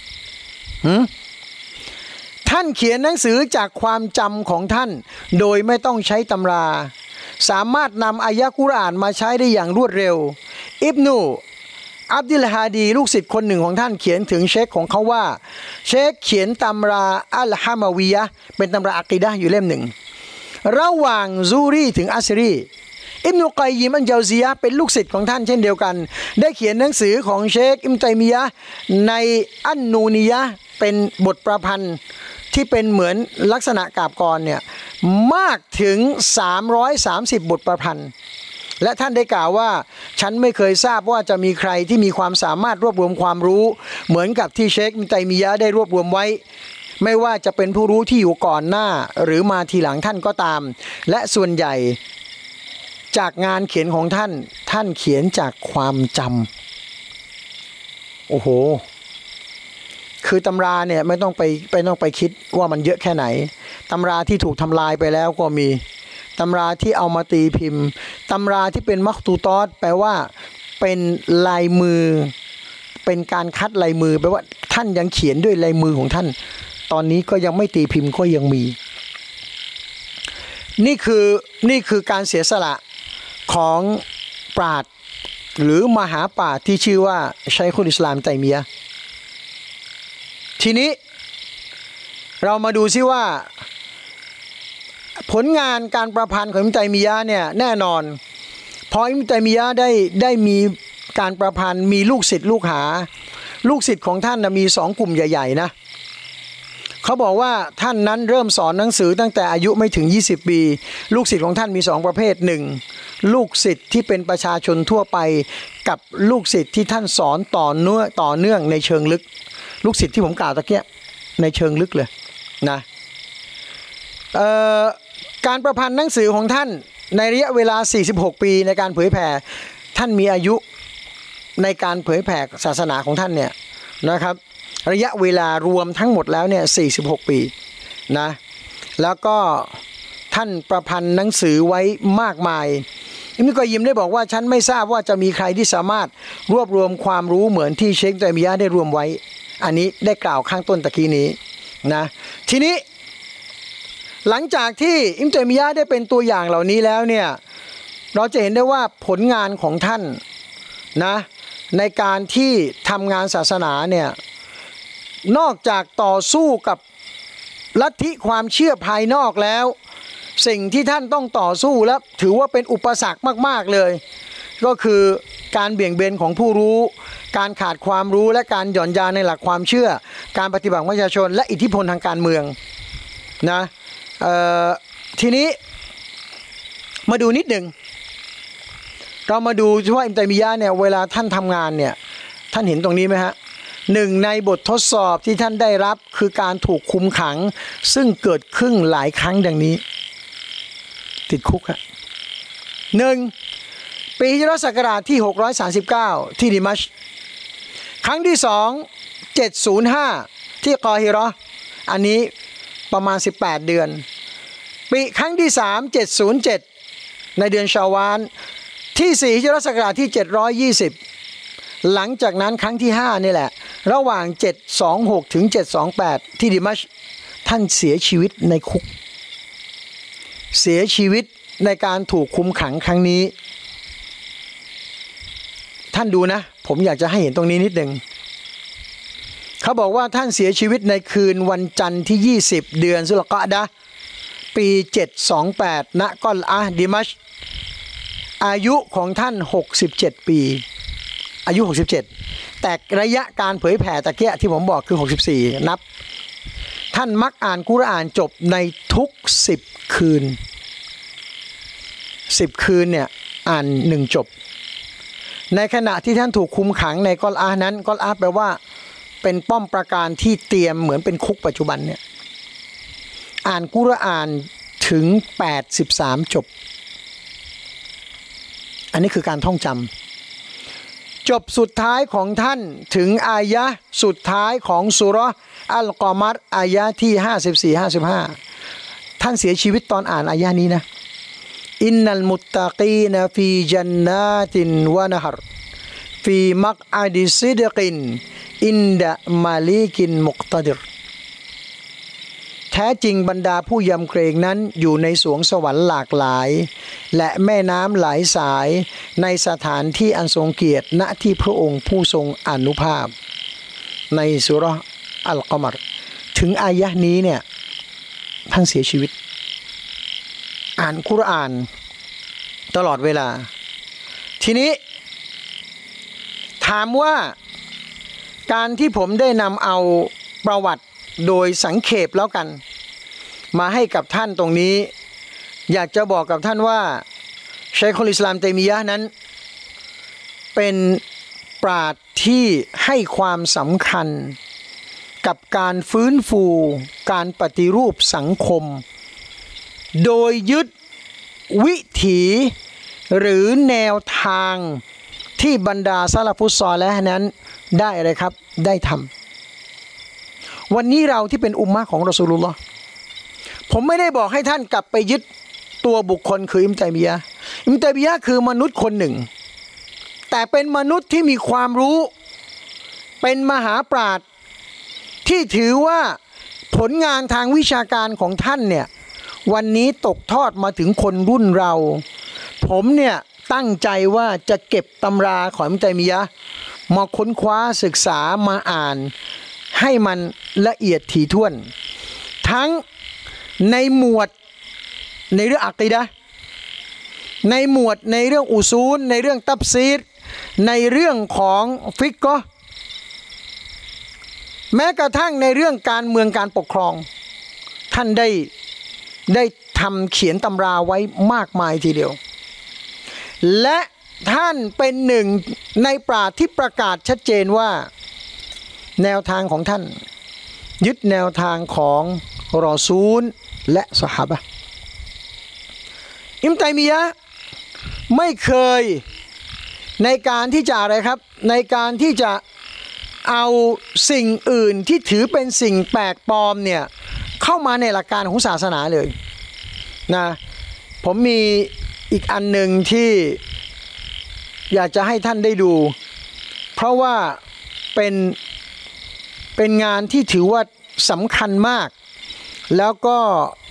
ท่านเขียนหนังสือจากความจำของท่านโดยไม่ต้องใช้ตำราสามารถนำอายะกุรอานมาใช้ได้อย่างรวดเร็วอิบนุอับดุลฮาดีลูกศิษย์คนหนึ่งของท่านเขียนถึงเชคของเขาว่าเชคเขียนตำราอัลฮามาวียะเป็นตำราอะกีดะห์อยู่เล่มหนึ่งระหว่างซูรีถึงอัสรีอิบนุกัยยิมอันเจาซียะห์เป็นลูกศิษย์ของท่านเช่นเดียวกันได้เขียนหนังสือของเชคอิบนุตัยมียะห์ในอันนูนียะห์เป็นบทประพันธ์ที่เป็นเหมือนลักษณะกาบกรเนี่ยมากถึงสามร้อยสามสิบบทประพันธ์และท่านได้กล่าวว่าฉันไม่เคยทราบว่าจะมีใครที่มีความสามารถรวบรวมความรู้เหมือนกับที่เชคอิบนุตัยมียะห์ได้รวบรวมไว้ไม่ว่าจะเป็นผู้รู้ที่อยู่ก่อนหน้าหรือมาทีหลังท่านก็ตามและส่วนใหญ่จากงานเขียนของท่านท่านเขียนจากความจำโอ้โหคือตำราเนี่ยไม่ต้องไปไปต้องไปคิดว่ามันเยอะแค่ไหนตำราที่ถูกทำลายไปแล้วก็มีตำราที่เอามาตีพิมพ์ตำราที่เป็นมักตูตอสแปลว่าเป็นลายมือเป็นการคัดลายมือแปลว่าท่านยังเขียนด้วยลายมือของท่านตอนนี้ก็ยังไม่ตีพิมพ์ก็ยังมีนี่คือนี่คือการเสียสละของปราชญ์หรือมหาปราชญ์ที่ชื่อว่าชัยคุลอิสลามตัยมียะห์ทีนี้เรามาดูซิว่าผลงานการประพันธ์ของอิบนุตัยมียะห์เนี่ยแน่นอนพออิบนุตัยมียะห์ได้ได้มีการประพันธ์มีลูกศิษย์ลูกหาลูกศิษย์ของท่านนะมีสองกลุ่มใหญ่ๆนะเขาบอกว่าท่านนั้นเริ่มสอนหนังสือตั้งแต่อายุไม่ถึงยี่สิบปีลูกศิษย์ของท่านมีสองประเภทหนึ่งลูกศิษย์ที่เป็นประชาชนทั่วไปกับลูกศิษย์ที่ท่านสอนต่อเนื่องต่อเนื่องในเชิงลึกลูกศิษย์ที่ผมกล่าวตะเกียในเชิงลึกเลยนะการประพันธ์หนังสือของท่านในระยะเวลาสี่สิบหกปีในการเผยแผ่ท่านมีอายุในการเผยแผ่ศาสนาของท่านเนี่ยนะครับระยะเวลารวมทั้งหมดแล้วเนี่ยสี่สิบหกปีนะแล้วก็ท่านประพันธ์หนังสือไว้มากมายอิบนุกอยยิมได้บอกว่าฉันไม่ทราบว่าจะมีใครที่สามารถรวบรวมความรู้เหมือนที่เชคตัยมียะห์ได้รวมไว้อันนี้ได้กล่าวข้างต้นตะกี้นี้นะทีนี้หลังจากที่อิบนุตัยมียะห์ได้เป็นตัวอย่างเหล่านี้แล้วเนี่ยเราจะเห็นได้ว่าผลงานของท่านนะในการที่ทำงานศาสนาเนี่ยนอกจากต่อสู้กับลัทธิความเชื่อภายนอกแล้วสิ่งที่ท่านต้องต่อสู้และถือว่าเป็นอุปสรรคมากๆเลยก็คือการเบี่ยงเบนของผู้รู้การขาดความรู้และการหย่อนยานในหลักความเชื่อการปฏิบัติประชาชนและอิทธิพลทางการเมืองนะทีนี้มาดูนิดหนึ่งเรามาดูว่าอิบนุตัยมียะห์เนี่ยเวลาท่านทำงานเนี่ยท่านเห็นตรงนี้ไหมฮะหนึ่งในบททดสอบที่ท่านได้รับคือการถูกคุมขังซึ่งเกิดขึ้นหลายครั้งดังนี้ติดคุกอะหนึ่งปีฮิจเราะห์ศักราชที่หกร้อยสามสิบเก้าที่ดิมัชก์ครั้งที่สองเจ็ดร้อยห้าที่กอฮิเราะห์อันนี้ประมาณสิบแปดเดือนปีครั้งที่สามเจ็ดร้อยเจ็ดในเดือนชาวาลที่สี่ฮิจเราะห์ศักราชที่เจ็ดร้อยยี่สิบหลังจากนั้นครั้งที่ห้านี่แหละระหว่างเจ็ดร้อยยี่สิบหกถึงเจ็ดร้อยยี่สิบแปดที่ดิมัชก์ท่านเสียชีวิตในคุกเสียชีวิตในการถูกคุมขังครั้งนี้ท่านดูนะผมอยากจะให้เห็นตรงนี้นิดหนึ่งเขาบอกว่าท่านเสียชีวิตในคืนวันจันทร์ที่ยี่สิบเดือนซุลกออดะห์ปีเจ็ดร้อยยี่สิบแปดณกอลอะห์ดิมัชก์อายุของท่านหกสิบเจ็ดปีอายุหกสิบเจ็ดแต่ระยะการเผยแผ่ตะเกียที่ผมบอกคือหกสิบสี่นับท่านมักอ่านกุรอานจบในทุกสิบคืนสิบคืนเนี่ยอ่านหนึ่งจบในขณะที่ท่านถูกคุมขังในกอลอานั้นกอลอาแปลว่าเป็นป้อมปราการที่เตรียมเหมือนเป็นคุกปัจจุบันเนี่ยอ่านกุรอานถึงแปดสิบสามจบอันนี้คือการท่องจำจบสุดท้ายของท่านถึงอายะห์สุดท้ายของซูเราะห์อัลกอมัรอายะห์ที่ห้าสิบสี่ ห้าสิบห้าท่านเสียชีวิตตอนอ่านอายะห์นี้นะอินนัลมุตตะกีนฟีญันนาตินวะนะฮรฟีมักอดิซิดกินอินดะมาลิกินมุกตะดิรแท้ท้จริงบรรดาผู้ยำเกรงนั้นอยู่ในสวงสวรรค์หลากหลายและแม่น้ำหลายสายในสถานที่อันทรงเกียรติณที่พระองค์ผู้ทรงอานุภาพในสุเราะห์อัลกอมัรถึงอายะห์นี้เนี่ยท่านเสียชีวิตอ่านกุรอานตลอดเวลาทีนี้ถามว่าการที่ผมได้นำเอาประวัติโดยสังเขปแล้วกันมาให้กับท่านตรงนี้อยากจะบอกกับท่านว่าชัยคุลอิสลามตัยมียะห์นั้นเป็นปราชญ์ที่ให้ความสำคัญกับการฟื้นฟูการปฏิรูปสังคมโดยยึดวิถีหรือแนวทางที่บรรดาซะละฟุศอลิห์นั้นได้อะไรครับได้ทำวันนี้เราที่เป็นอุมมะของรอซูลุลลอฮ์ผมไม่ได้บอกให้ท่านกลับไปยึดตัวบุคคลคืออิบนุตัยมียะห์อิบนุตัยมียะห์คือมนุษย์คนหนึ่งแต่เป็นมนุษย์ที่มีความรู้เป็นมหาปราชญ์ที่ถือว่าผลงานทางวิชาการของท่านเนี่ยวันนี้ตกทอดมาถึงคนรุ่นเราผมเนี่ยตั้งใจว่าจะเก็บตำราของอิบนุตัยมียะห์มาค้นคว้าศึกษามาอ่านให้มันละเอียดถี่ถ้วนทั้งในหมวดในเรื่องอะกีดะห์ในหมวดในเรื่องอุซูลในเรื่องตัฟซีรในเรื่องของฟิกห์แม้กระทั่งในเรื่องการเมืองการปกครองท่านได้ได้ทำเขียนตำราไว้มากมายทีเดียวและท่านเป็นหนึ่งในปราชญ์ที่ประกาศชัดเจนว่าแนวทางของท่านยึดแนวทางของรอซูลและซอฮาบะห์อิบนุตัยมียะห์ไม่เคยในการที่จะอะไรครับในการที่จะเอาสิ่งอื่นที่ถือเป็นสิ่งแปลกปลอมเนี่ยเข้ามาในหลักการของศาสนาเลยนะผมมีอีกอันหนึ่งที่อยากจะให้ท่านได้ดูเพราะว่าเป็นเป็นงานที่ถือว่าสำคัญมากแล้วก็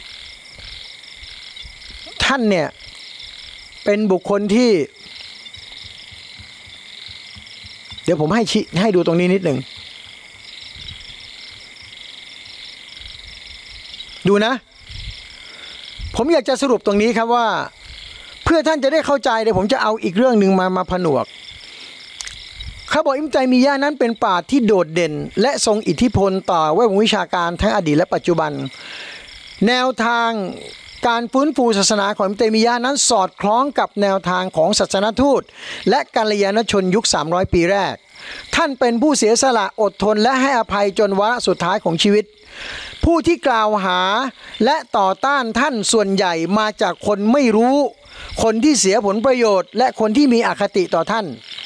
ท่านเนี่ยเป็นบุคคลที่เดี๋ยวผมให้ชี้ให้ดูตรงนี้นิดหนึ่งดูนะผมอยากจะสรุปตรงนี้ครับว่าเพื่อท่านจะได้เข้าใจเดี๋ยวผมจะเอาอีกเรื่องหนึ่งมามาผนวกเขาบอกอิบนุตัยมียะห์นั้นเป็นปราชญ์ที่โดดเด่นและทรงอิทธิพลต่อแวดวงวิชาการทั้งอดีตและปัจจุบันแนวทางการฟื้นฟูศาสนาของอิบนุตัยมียะห์นั้นสอดคล้องกับแนวทางของศาสนทูตและกัลยาณชนยุคสามร้อยปีแรกท่านเป็นผู้เสียสละอดทนและให้อภัยจนวาระสุดท้ายของชีวิตผู้ที่กล่าวหาและต่อต้านท่านส่วนใหญ่มาจากคนไม่รู้คนที่เสียผลประโยชน์และคนที่มีอคติต่อท่าน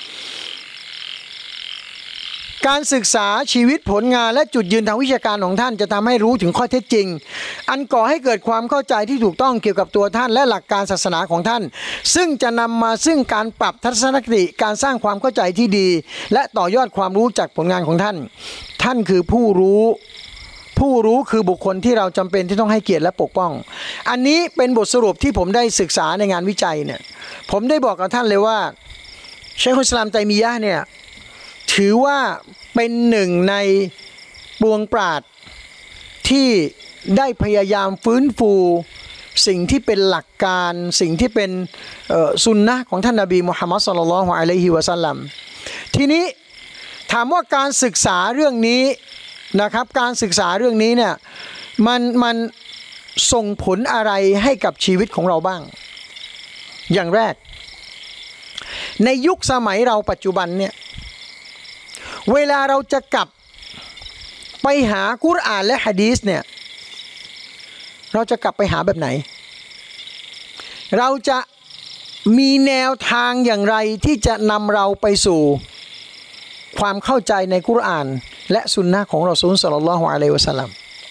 การศึกษาชีวิตผลงานและจุดยืนทางวิชาการของท่านจะทำให้รู้ถึงข้อเท็จจริงอันก่อให้เกิดความเข้าใจที่ถูกต้องเกี่ยวกับตัวท่านและหลักการศาสนาของท่านซึ่งจะนำมาซึ่งการปรับทัศนคติการสร้างความเข้าใจที่ดีและต่อยอดความรู้จากผลงานของท่านท่านคือผู้รู้ผู้รู้คือบุคคลที่เราจำเป็นที่ต้องให้เกียรติและปกป้องอันนี้เป็นบทสรุปที่ผมได้ศึกษาในงานวิจัยเนี่ยผมได้บอกกับท่านเลยว่าชัยคุลอิสลามตัยมียะห์เนี่ยถือว่าเป็นหนึ่งในปวงปราชญ์ที่ได้พยายามฟื้นฟูสิ่งที่เป็นหลักการสิ่งที่เป็นสุนนะของท่านนบีมุฮัมมัดศ็อลลัลลอฮุอะลัยฮิวะซัลลัมทีนี้ถามว่าการศึกษาเรื่องนี้นะครับการศึกษาเรื่องนี้เนี่ยมันมันส่งผลอะไรให้กับชีวิตของเราบ้างอย่างแรกในยุคสมัยเราปัจจุบันเนี่ยเวลาเราจะกลับไปหากุรอานและหะดีษเนี่ยเราจะกลับไปหาแบบไหนเราจะมีแนวทางอย่างไรที่จะนำเราไปสู่ความเข้าใจในกุรอานและสุนนะของรอซูลศ็อลลัลลอฮุอะลัยฮิวะซัลลัม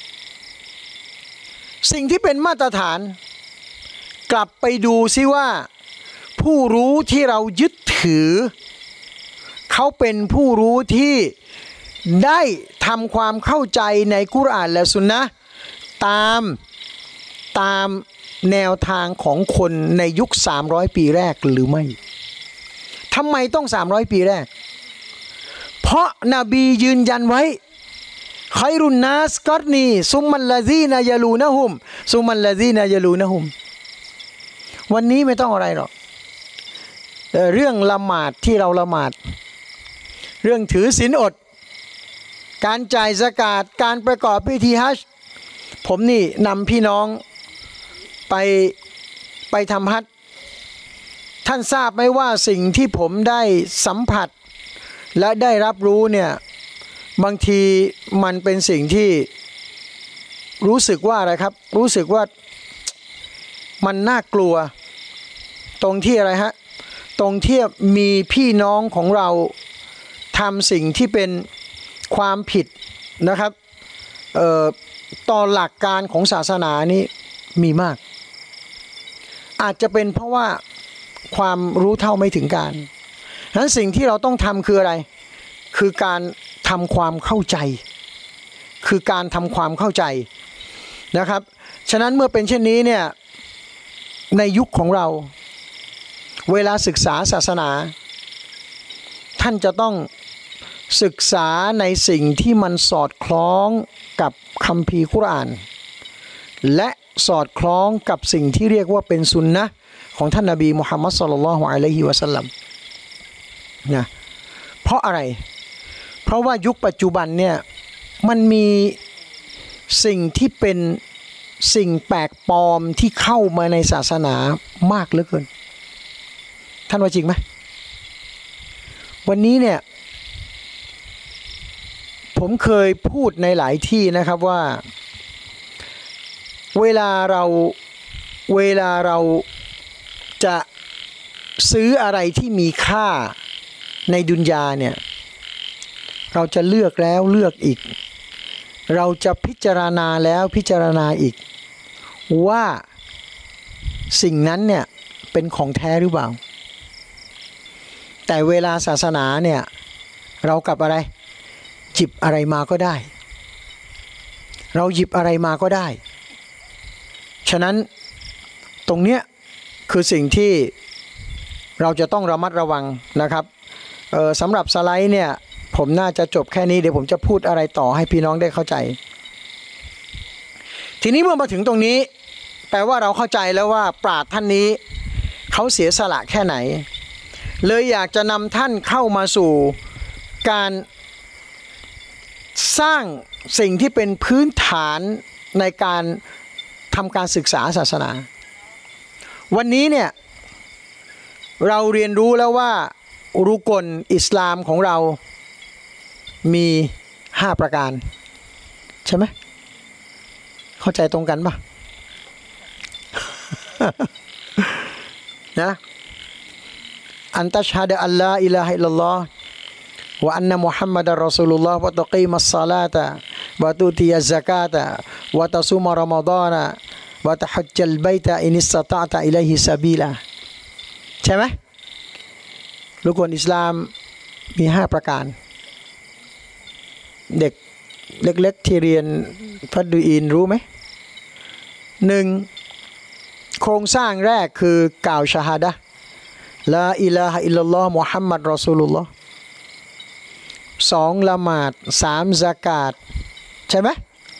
สิ่งที่เป็นมาตรฐานกลับไปดูซิว่าผู้รู้ที่เรายึดถือเขาเป็นผู้รู้ที่ได้ทำความเข้าใจในกุรอานและสุนนะตามตามแนวทางของคนในยุคสามร้อยปีแรกหรือไม่ทำไมต้องสามร้อยปีแรกเพราะนบียืนยันไว้ขัยรุนนัสกัรนีซุมมัลลาซีนายาลูนะฮุมซุมมัลลาซีนายาลูนะฮุมวันนี้ไม่ต้องอะไรหรอกเรื่องละหมาดที่เราละหมาดเรื่องถือศีลอดการจ่ายซะกาตการประกอบพิธีฮัจญ์ผมนี่นำพี่น้องไปไปทำฮัจญ์ท่านทราบไหมว่าสิ่งที่ผมได้สัมผัสและได้รับรู้เนี่ยบางทีมันเป็นสิ่งที่รู้สึกว่าอะไรครับรู้สึกว่ามันน่ากลัวตรงที่อะไรฮะตรงที่มีพี่น้องของเราทำสิ่งที่เป็นความผิดนะครับเอ่อต่อหลักการของศาสนานี้มีมากอาจจะเป็นเพราะว่าความรู้เท่าไม่ถึงการฉะนั้นสิ่งที่เราต้องทำคืออะไรคือการทำความเข้าใจคือการทำความเข้าใจนะครับฉะนั้นเมื่อเป็นเช่นนี้เนี่ยในยุคของเราเวลาศึกษาศาสนาท่านจะต้องศึกษาในสิ่งที่มันสอดคล้องกับคัมภีร์กุรอานและสอดคล้องกับสิ่งที่เรียกว่าเป็นสุนนะของท่านนบีมุฮัมมัดศ็อลลัลลอฮุอะลัยฮิวะซัลลัมนะเพราะอะไรเพราะว่ายุคปัจจุบันเนี่ยมันมีสิ่งที่เป็นสิ่งแปลกปลอมที่เข้ามาในศาสนามากเหลือเกินท่านว่าจริงไหมวันนี้เนี่ยผมเคยพูดในหลายที่นะครับว่าเวลาเราเวลาเราจะซื้ออะไรที่มีค่าในดุนยาเนี่ยเราจะเลือกแล้วเลือกอีกเราจะพิจารณาแล้วพิจารณาอีกว่าสิ่งนั้นเนี่ยเป็นของแท้หรือเปล่าแต่เวลาศาสนาเนี่ยเรากลับอะไรหยิบอะไรมาก็ได้เราหยิบอะไรมาก็ได้ฉะนั้นตรงเนี้ยคือสิ่งที่เราจะต้องระมัดระวังนะครับสำหรับสไลด์เนี่ยผมน่าจะจบแค่นี้เดี๋ยวผมจะพูดอะไรต่อให้พี่น้องได้เข้าใจทีนี้เมื่อมาถึงตรงนี้แปลว่าเราเข้าใจแล้วว่าปราชญ์ท่านนี้เขาเสียสละแค่ไหนเลยอยากจะนำท่านเข้ามาสู่การสร้างสิ่งที่เป็นพื้นฐานในการทำการศึกษาศาสนาวันนี้เนี่ยเราเรียนรู้แล้วว่ารุกลอิสลามของเรามีห้าประการใช่ไหมเข้าใจตรงกันปะ นะอันตัชฮะดะอัลลาอิลาฮะอิลลัลลอฮ์วะอันนะมุฮัมมัดอัรรอซูลุลลอฮ์วะตุกีมัสศอลาตะวะตุติยัซซะกาตะวะตะซุมะรอมฎอนะวะตะฮัจญัลบัยตะอินิสตะอ์ตะอิลัยฮิซะบีลาใช่ไหมรุกลอิสลามมีห้าประการเด็กเล็กๆที่เรียนฟัดดูอินรู้ไหมหนึ่งโครงสร้างแรกคือกล่าวชะฮาดะห์ลาอิลาฮะอิลลัลลอฮ์มุฮัมมัดรอซูลุลลอฮ์สองละหมาดสามซะกาตใช่ไหม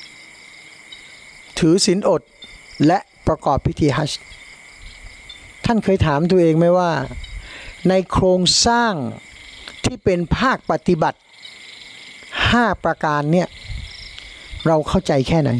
ถือศีลอดและประกอบพิธีฮัจญ์ท่านเคยถามตัวเองไหมว่าในโครงสร้างที่เป็นภาคปฏิบัติห้าประการเนี่ยเราเข้าใจแค่ไหน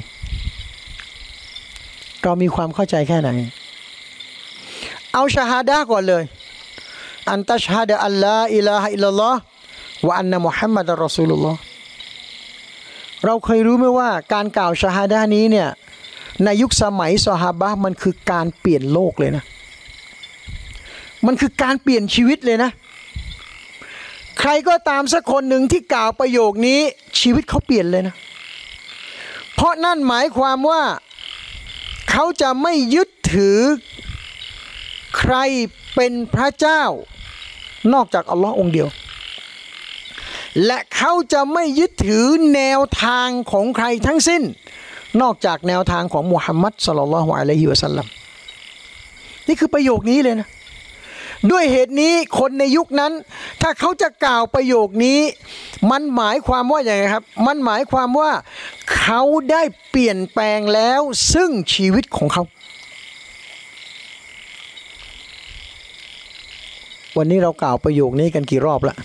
เรามีความเข้าใจแค่ไหนเอาชะฮาดะห์ก่อนเลยอันตัชฮะดะอัลลาอิลาฮะอิลลัลลอฮ์วะอันนะมุฮัมมัดอัรรอซูลุลลอฮ์เราเคยรู้ไหมว่าการกล่าวชะฮาดะห์นี้เนี่ยในยุคสมัยซอฮาบะห์มันคือการเปลี่ยนโลกเลยนะมันคือการเปลี่ยนชีวิตเลยนะใครก็ตามสักคนหนึ่งที่กล่าวประโยคนี้ชีวิตเขาเปลี่ยนเลยนะเพราะนั่นหมายความว่าเขาจะไม่ยึดถือใครเป็นพระเจ้านอกจากอัลลอฮ์องค์เดียวและเขาจะไม่ยึดถือแนวทางของใครทั้งสิ้นนอกจากแนวทางของมุฮัมมัดศ็อลลัลลอฮุอะลัยฮิวะซัลลัมนี่คือประโยคนี้เลยนะด้วยเหตุนี้คนในยุคนั้นถ้าเขาจะกล่าวประโยคนี้มันหมายความว่าอย่างไรครับมันหมายความว่าเขาได้เปลี่ยนแปลงแล้วซึ่งชีวิตของเขาวันนี้เรากล่าวประโยคนี้กันกี่รอบละ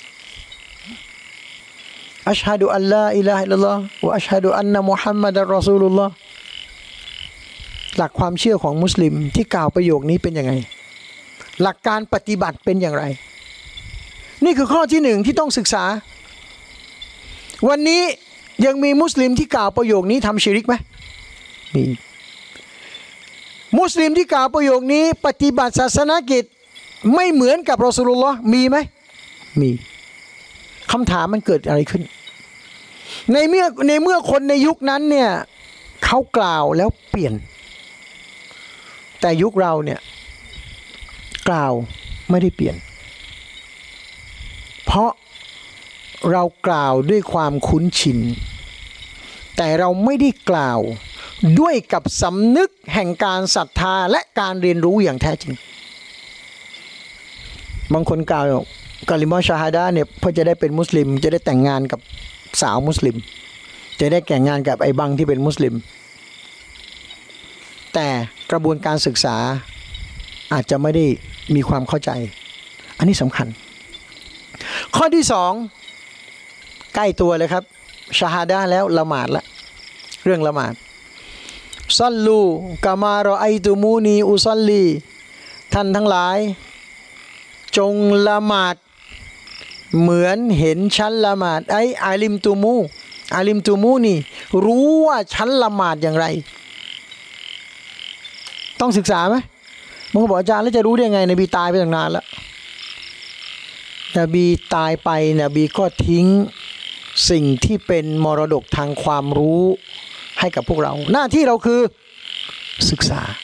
อัชฮะดุอัลลอฮ์อิลาฮะอิลลัลลอฮ์วะอัชฮะดุอันนะมุฮัมมัดอัรรอซูลุลลอฮ์หลักความเชื่อของมุสลิมที่กล่าวประโยคนี้เป็นยังไงหลักการปฏิบัติเป็นอย่างไรนี่คือข้อที่หนึ่งที่ต้องศึกษาวันนี้ยังมีมุสลิมที่กล่าวประโยคนี้ทำชิริกไหมมีมุสลิมที่กล่าวประโยคนี้ปฏิบัติศาสนกิจไม่เหมือนกับรอซูลุลลอฮ์มีไหมมีคำถามมันเกิดอะไรขึ้นในเมื่อในเมื่อคนในยุคนั้นเนี่ยเขากล่าวแล้วเปลี่ยนแต่ยุคเราเนี่ยกล่าวไม่ได้เปลี่ยนเพราะเรากล่าวด้วยความคุ้นชินแต่เราไม่ได้กล่าวด้วยกับสำนึกแห่งการศรัทธาและการเรียนรู้อย่างแท้จริงบางคนกล่าวกะลิมะชาฮาดะห์เนี่ยเพื่อจะได้เป็นมุสลิมจะได้แต่งงานกับสาวมุสลิมจะได้แต่งงานกับไอ้บังที่เป็นมุสลิมแต่กระบวนการศึกษาอาจจะไม่ได้มีความเข้าใจอันนี้สำคัญข้อที่สองใกล้ตัวเลยครับชาฮาดะห์แล้วละหมาดละเรื่องละหมาดซัลลูกามารอไอตุมูนีอุซัลลีท่านทั้งหลายจงละหมาดเหมือนเห็นฉันละหมาดไออาลิมตูมูอาลิมตูมูนี่รู้ว่าฉันละหมาดอย่างไรต้องศึกษาไหมบางคนบอกอาจารย์แล้วจะรู้ได้ไงนบีตายไปตั้งนานแล้วนบีตายไปนบีก็ทิ้งสิ่งที่เป็นมรดกทางความรู้ให้กับพวกเราหน้าที่เราคือศึกษา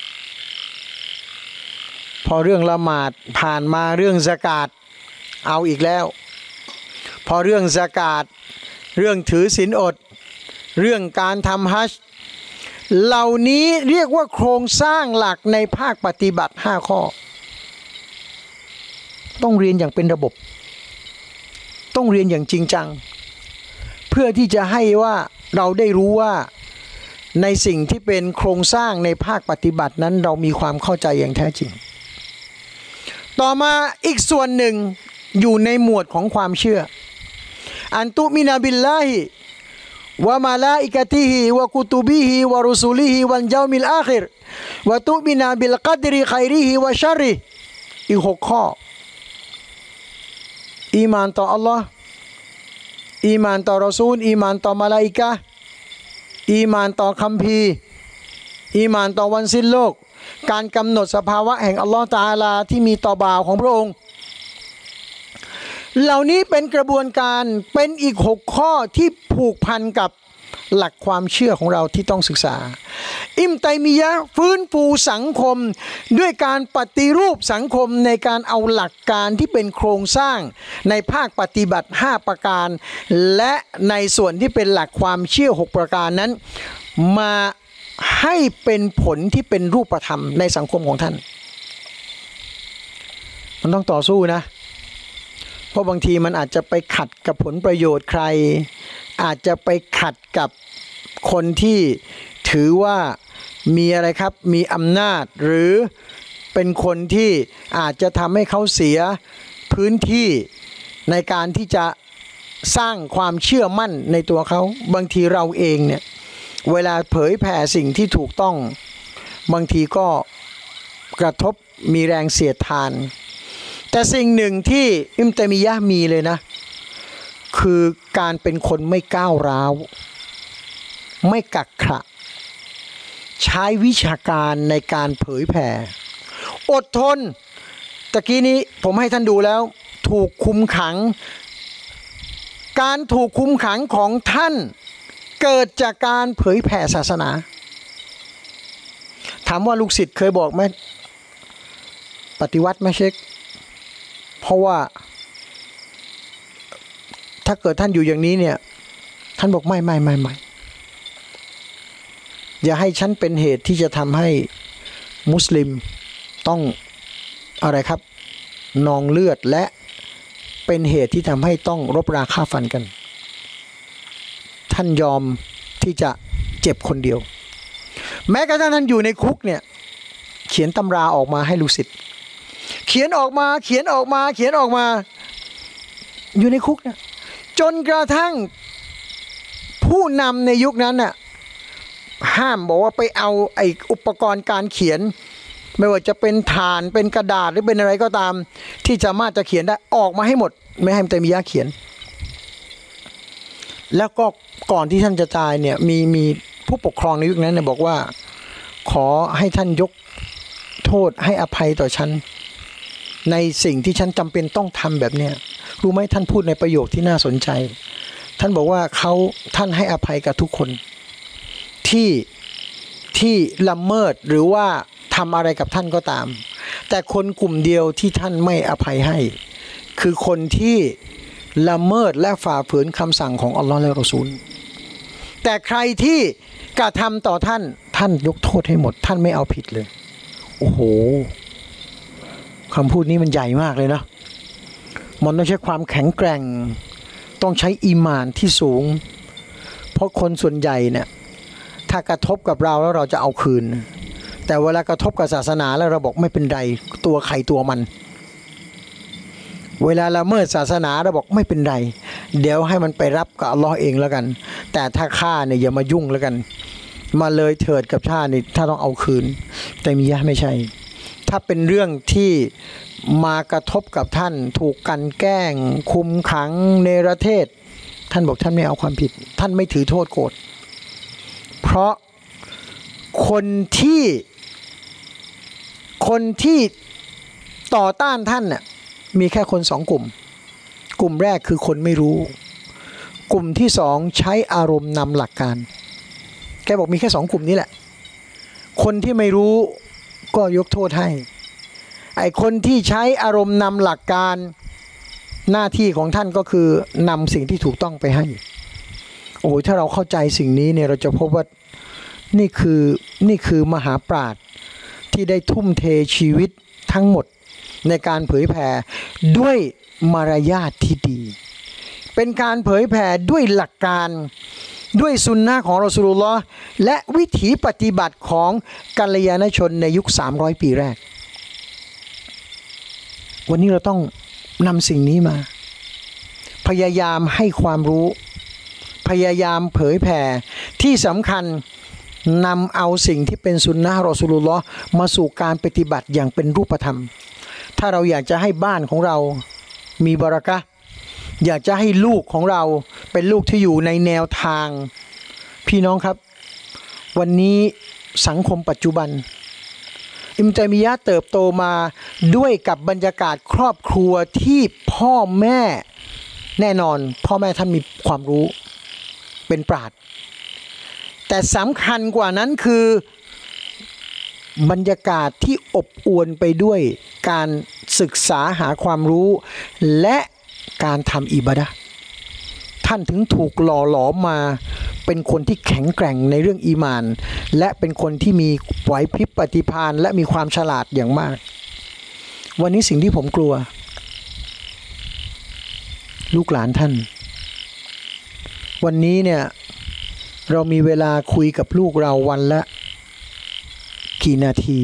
พอเรื่องละหมาดผ่านมาเรื่องซะกาตเอาอีกแล้วพอเรื่องซะกาตเรื่องถือศีลอดเรื่องการทำฮัจญ์เหล่านี้เรียกว่าโครงสร้างหลักในภาคปฏิบัติห้าข้อต้องเรียนอย่างเป็นระบบต้องเรียนอย่างจริงจังเพื่อที่จะให้ว่าเราได้รู้ว่าในสิ่งที่เป็นโครงสร้างในภาคปฏิบัตินั้นเรามีความเข้าใจอย่างแท้จริงต่อมาอีกส่วนหนึ่งอยู่ในหมวดของความเชื่ออันตุมินาบิลลาฮิวะมาลาอิกะติฮิวะกุตุบิฮิวะรุซูลิฮิวันเจ้ามิลอาคิรวะตุมินาบิลกัดริขัยริฮิวะชัรริอีกหกข้ออีมานต่ออัลลอฮ์อีมานต่อรอซูลอีมานต่อมลาอิกะห์อีมานต่อคัมภีร์อีมานต่อวันสิ้นโลกการกำหนดสภาวะแห่งอัลลอฮ์ตะอาลาที่มีต่อบ่าวของพระองค์เหล่านี้เป็นกระบวนการเป็นอีกหกข้อที่ผูกพันกับหลักความเชื่อของเราที่ต้องศึกษาอิมตัยมียะห์ฟื้นฟูสังคมด้วยการปฏิรูปสังคมในการเอาหลักการที่เป็นโครงสร้างในภาคปฏิบัติห้าประการและในส่วนที่เป็นหลักความเชื่อหกประการนั้นมาให้เป็นผลที่เป็นรูปธรรมในสังคมของท่านมันต้องต่อสู้นะเพราะบางทีมันอาจจะไปขัดกับผลประโยชน์ใครอาจจะไปขัดกับคนที่ถือว่ามีอะไรครับมีอำนาจหรือเป็นคนที่อาจจะทำให้เขาเสียพื้นที่ในการที่จะสร้างความเชื่อมั่นในตัวเขาบางทีเราเองเนี่ยเวลาเผยแผ่สิ่งที่ถูกต้องบางทีก็กระทบมีแรงเสียดทานแต่สิ่งหนึ่งที่อิมตัยมียะห์มีเลยนะคือการเป็นคนไม่ก้าวร้าวไม่กักขะใช้วิชาการในการเผยแผ่อดทนตะกี้นี้ผมให้ท่านดูแล้วถูกคุมขังการถูกคุมขังของท่านเกิดจากการเผยแผ่ศาสนาถามว่าลูกศิษย์เคยบอกไหมปฏิวัติไหมเชคเพราะว่าถ้าเกิดท่านอยู่อย่างนี้เนี่ยท่านบอกไม่ไม่ไม่ไม่อย่าให้ฉันเป็นเหตุที่จะทำให้มุสลิมต้องอะไรครับนองเลือดและเป็นเหตุที่ทำให้ต้องรบราฆ่าฟันกันท่านยอมที่จะเจ็บคนเดียวแม้กระทั่งท่านอยู่ในคุกเนี่ยเขียนตำราออกมาให้ลูกศิษย์เขียนออกมาเขียนออกมาเขียนออกมาอยู่ในคุกเนี่ยจนกระทั่งผู้นำในยุคนั้นน่ะห้ามบอกว่าไปเอาไอ้อุปกรณ์การเขียนไม่ว่าจะเป็นถ่านเป็นกระดาษหรือเป็นอะไรก็ตามที่สามารถจะเขียนได้ออกมาให้หมดไม่ให้ตัยมียะห์เขียนแล้วก็ก่อนที่ท่านจะตายเนี่ยมีมีผู้ปกครองในยุคนั้นเนี่ยบอกว่าขอให้ท่านยกโทษให้อภัยต่อฉันในสิ่งที่ฉันจำเป็นต้องทำแบบเนี้ยรู้ไหมท่านพูดในประโยคที่น่าสนใจท่านบอกว่าเขาท่านให้อภัยกับทุกคนที่ที่ละเมิดหรือว่าทำอะไรกับท่านก็ตามแต่คนกลุ่มเดียวที่ท่านไม่อภัยให้คือคนที่ละเมิดและฝ่าฝืนคำสั่งของอัลลอฮ์และรอซูลแต่ใครที่กระทำต่อท่านท่านยกโทษให้หมดท่านไม่เอาผิดเลยโอ้โหคำพูดนี้มันใหญ่มากเลยนะมันต้องใช้ความแข็งแกร่งต้องใช้อีหม่านที่สูงเพราะคนส่วนใหญ่เนี่ยถ้ากระทบกับเราแล้วเราจะเอาคืนแต่เวลากระทบกับศาสนาแล้วเราบอกไม่เป็นไรตัวใครตัวมันเวลาละเมิดศาสนาเราบอกไม่เป็นไรเดี๋ยวให้มันไปรับกับอัลลอฮ์เองแล้วกันแต่ถ้าฆ่าเนี่ยอย่ามายุ่งแล้วกันมาเลยเถิดกับชาตินี่ถ้าต้องเอาคืนแต่มียะไม่ใช่ถ้าเป็นเรื่องที่มากระทบกับท่านถูกกันแกล้งคุมขังเนรเทศท่านบอกท่านไม่เอาความผิดท่านไม่ถือโทษโกรธเพราะคนที่คนที่ต่อต้านท่านน่ะมีแค่คนสองกลุ่มกลุ่มแรกคือคนไม่รู้กลุ่มที่สองใช้อารมณ์นำหลักการแกบอกมีแค่สองกลุ่มนี้แหละคนที่ไม่รู้ก็ยกโทษให้ไอ้คนที่ใช้อารมณ์นำหลักการหน้าที่ของท่านก็คือนำสิ่งที่ถูกต้องไปให้โอ้ถ้าเราเข้าใจสิ่งนี้เนี่ยเราจะพบว่านี่คือนี่คือมหาปราชญ์ที่ได้ทุ่มเทชีวิตทั้งหมดในการเผยแผ่ด้วยมารยาทที่ดีเป็นการเผยแผ่ด้วยหลักการด้วยสุนนะของรอซูลุลลอฮ์และวิถีปฏิบัติของกัลยาณชนในยุคสามร้อยปีแรกวันนี้เราต้องนำสิ่งนี้มาพยายามให้ความรู้พยายามเผยแผ่ที่สำคัญนำเอาสิ่งที่เป็นสุนนะรอซูลุลลอฮ์มาสู่การปฏิบัติอย่างเป็นรูปธรรมถ้าเราอยากจะให้บ้านของเรามีบารอกะห์อยากจะให้ลูกของเราเป็นลูกที่อยู่ในแนวทางพี่น้องครับวันนี้สังคมปัจจุบันอิมตัยมียะห์เติบโตมาด้วยกับบรรยากาศครอบครัวที่พ่อแม่แน่นอนพ่อแม่ท่านมีความรู้เป็นปราชญ์แต่สำคัญกว่านั้นคือบรรยากาศที่อบอวลไปด้วยการศึกษาหาความรู้และการทำอิบาดะห์ท่านถึงถูกหล่อหลอมมาเป็นคนที่แข็งแกร่งในเรื่องอีหม่านและเป็นคนที่มีไหวพริบปฏิภาณและมีความฉลาดอย่างมากวันนี้สิ่งที่ผมกลัวลูกหลานท่านวันนี้เนี่ยเรามีเวลาคุยกับลูกเราวันละกี่นาที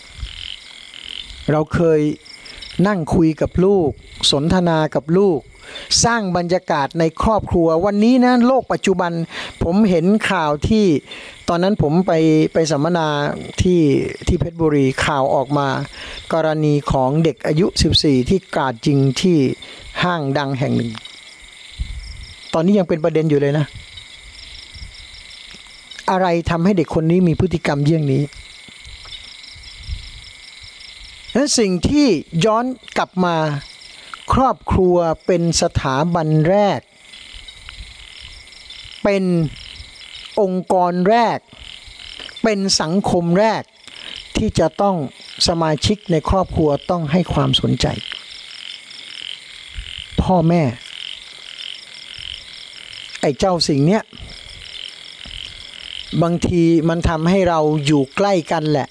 เราเคยนั่งคุยกับลูกสนทนากับลูกสร้างบรรยากาศในครอบครัววันนี้นะโลกปัจจุบันผมเห็นข่าวที่ตอนนั้นผมไปไปสัมมนาที่ที่เพชรบุรีข่าวออกมากรณีของเด็กอายุสิบสี่ที่กราดยิงที่ห้างดังแห่งหนึ่งตอนนี้ยังเป็นประเด็นอยู่เลยนะอะไรทำให้เด็กคนนี้มีพฤติกรรมเยี่ยงนี้และสิ่งที่ย้อนกลับมาครอบครัวเป็นสถาบันแรกเป็นองค์กรแรกเป็นสังคมแรกที่จะต้องสมาชิกในครอบครัวต้องให้ความสนใจพ่อแม่ไอ้เจ้าสิ่งเนี้ยบางทีมันทำให้เราอยู่ใกล้กันแหละ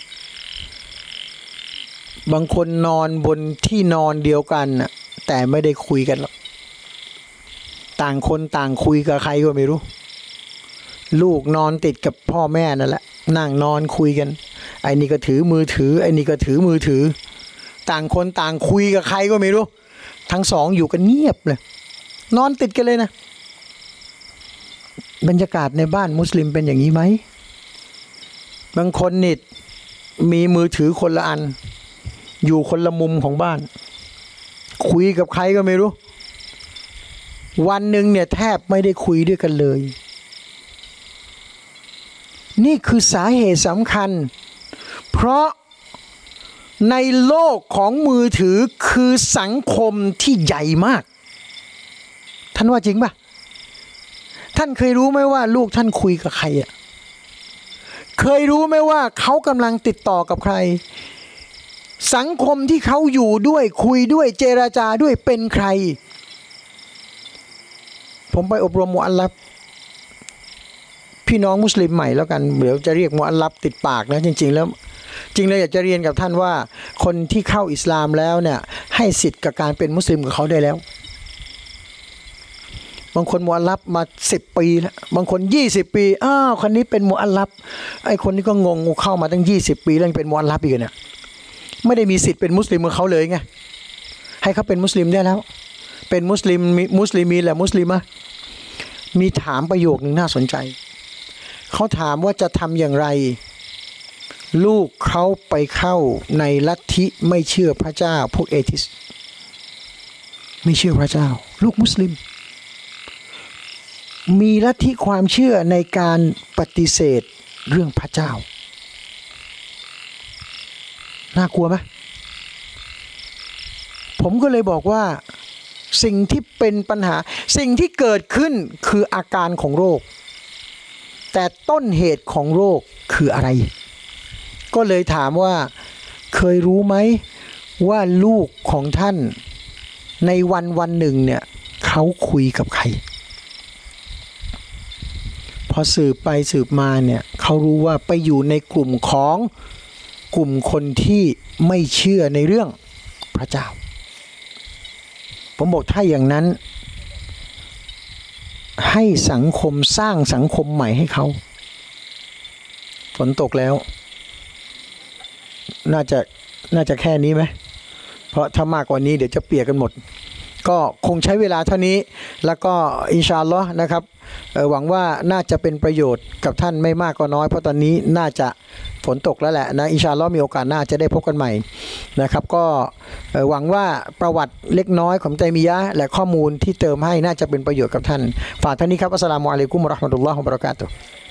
บางคนนอนบนที่นอนเดียวกันน่ะแต่ไม่ได้คุยกันหรอกต่างคนต่างคุยกับใครก็ไม่รู้ลูกนอนติดกับพ่อแม่นั่นแหละนั่งนอนคุยกันไอ้นี่ก็ถือมือถือไอ้นี่ก็ถือมือถือต่างคนต่างคุยกับใครก็ไม่รู้ทั้งสองอยู่กันเงียบเลยนอนติดกันเลยนะบรรยากาศในบ้านมุสลิมเป็นอย่างนี้ไหมบางคนนิดมีมือถือคนละอันอยู่คนละมุมของบ้านคุยกับใครก็ไม่รู้วันหนึ่งเนี่ยแทบไม่ได้คุยด้วยกันเลยนี่คือสาเหตุสำคัญเพราะในโลกของมือถือคือสังคมที่ใหญ่มากท่านว่าจริงป่ะท่านเคยรู้ไหมว่าลูกท่านคุยกับใครอ่ะเคยรู้ไหมว่าเขากำลังติดต่อกับใครสังคมที่เขาอยู่ด้วยคุยด้วยเจรจาด้วยเป็นใครผมไปอบรมมุอัลลัฟพี่น้องมุสลิมใหม่แล้วกันเดี๋ยวจะเรียกมุอัลลัฟติดปากนะจริงๆแล้วจริงเลยอยากจะเรียนกับท่านว่าคนที่เข้าอิสลามแล้วเนี่ยให้สิทธิ์กับการเป็นมุสลิมกับเขาได้แล้วบางคนมุอัลลัฟมาสิบปีแล้วบางคนยี่สิบปีอ้าวคนนี้เป็นมุอัลลัฟไอ้คนนี้ก็งงเข้ามาตั้งยี่สิบปีแล้วยังเป็นมุอัลลัฟอีกเนี่ยไม่ได้มีสิทธิ์เป็นมุสลิมกับเขาเลยไงให้เขาเป็นมุสลิมได้แล้วเป็นมุสลิมมุสลิมีแหละมุสลิมะมีถามประโยคนึงน่าสนใจเขาถามว่าจะทำอย่างไรลูกเขาไปเข้าในลัทธิไม่เชื่อพระเจ้าพวกเอทิสไม่เชื่อพระเจ้าลูกมุสลิมมีลัทธิความเชื่อในการปฏิเสธเรื่องพระเจ้าน่ากลัวไหมผมก็เลยบอกว่าสิ่งที่เป็นปัญหาสิ่งที่เกิดขึ้นคืออาการของโรคแต่ต้นเหตุของโรคคืออะไรก็เลยถามว่าเคยรู้ไหมว่าลูกของท่านในวันวันหนึ่งเนี่ยเขาคุยกับใครพอสืบไปสืบมาเนี่ยเขารู้ว่าไปอยู่ในกลุ่มของกลุ่มคนที่ไม่เชื่อในเรื่องพระเจ้าผมบอกถ้าอย่างนั้นให้สังคมสร้างสังคมใหม่ให้เขาฝนตกแล้วน่าจะน่าจะแค่นี้ไหมเพราะถ้ามากกว่านี้เดี๋ยวจะเปียกกันหมดก็คงใช้เวลาเท่านี้แล้วก็อินชาอัลลอฮ์นะครับหวังว่าน่าจะเป็นประโยชน์กับท่านไม่มากก็น้อยเพราะตอนนี้น่าจะฝนตกแล้วแหละนะอินชาอัลลอฮ์มีโอกาสหน้าจะได้พบกันใหม่นะครับก็หวังว่าประวัติเล็กน้อยของตัยมียะห์และข้อมูลที่เติมให้น่าจะเป็นประโยชน์กับท่านฝากท่านนี้ครับอัสสลามุอะลัยกุมวะเราะห์มะตุลลอฮิวะบะเราะกาตุฮ์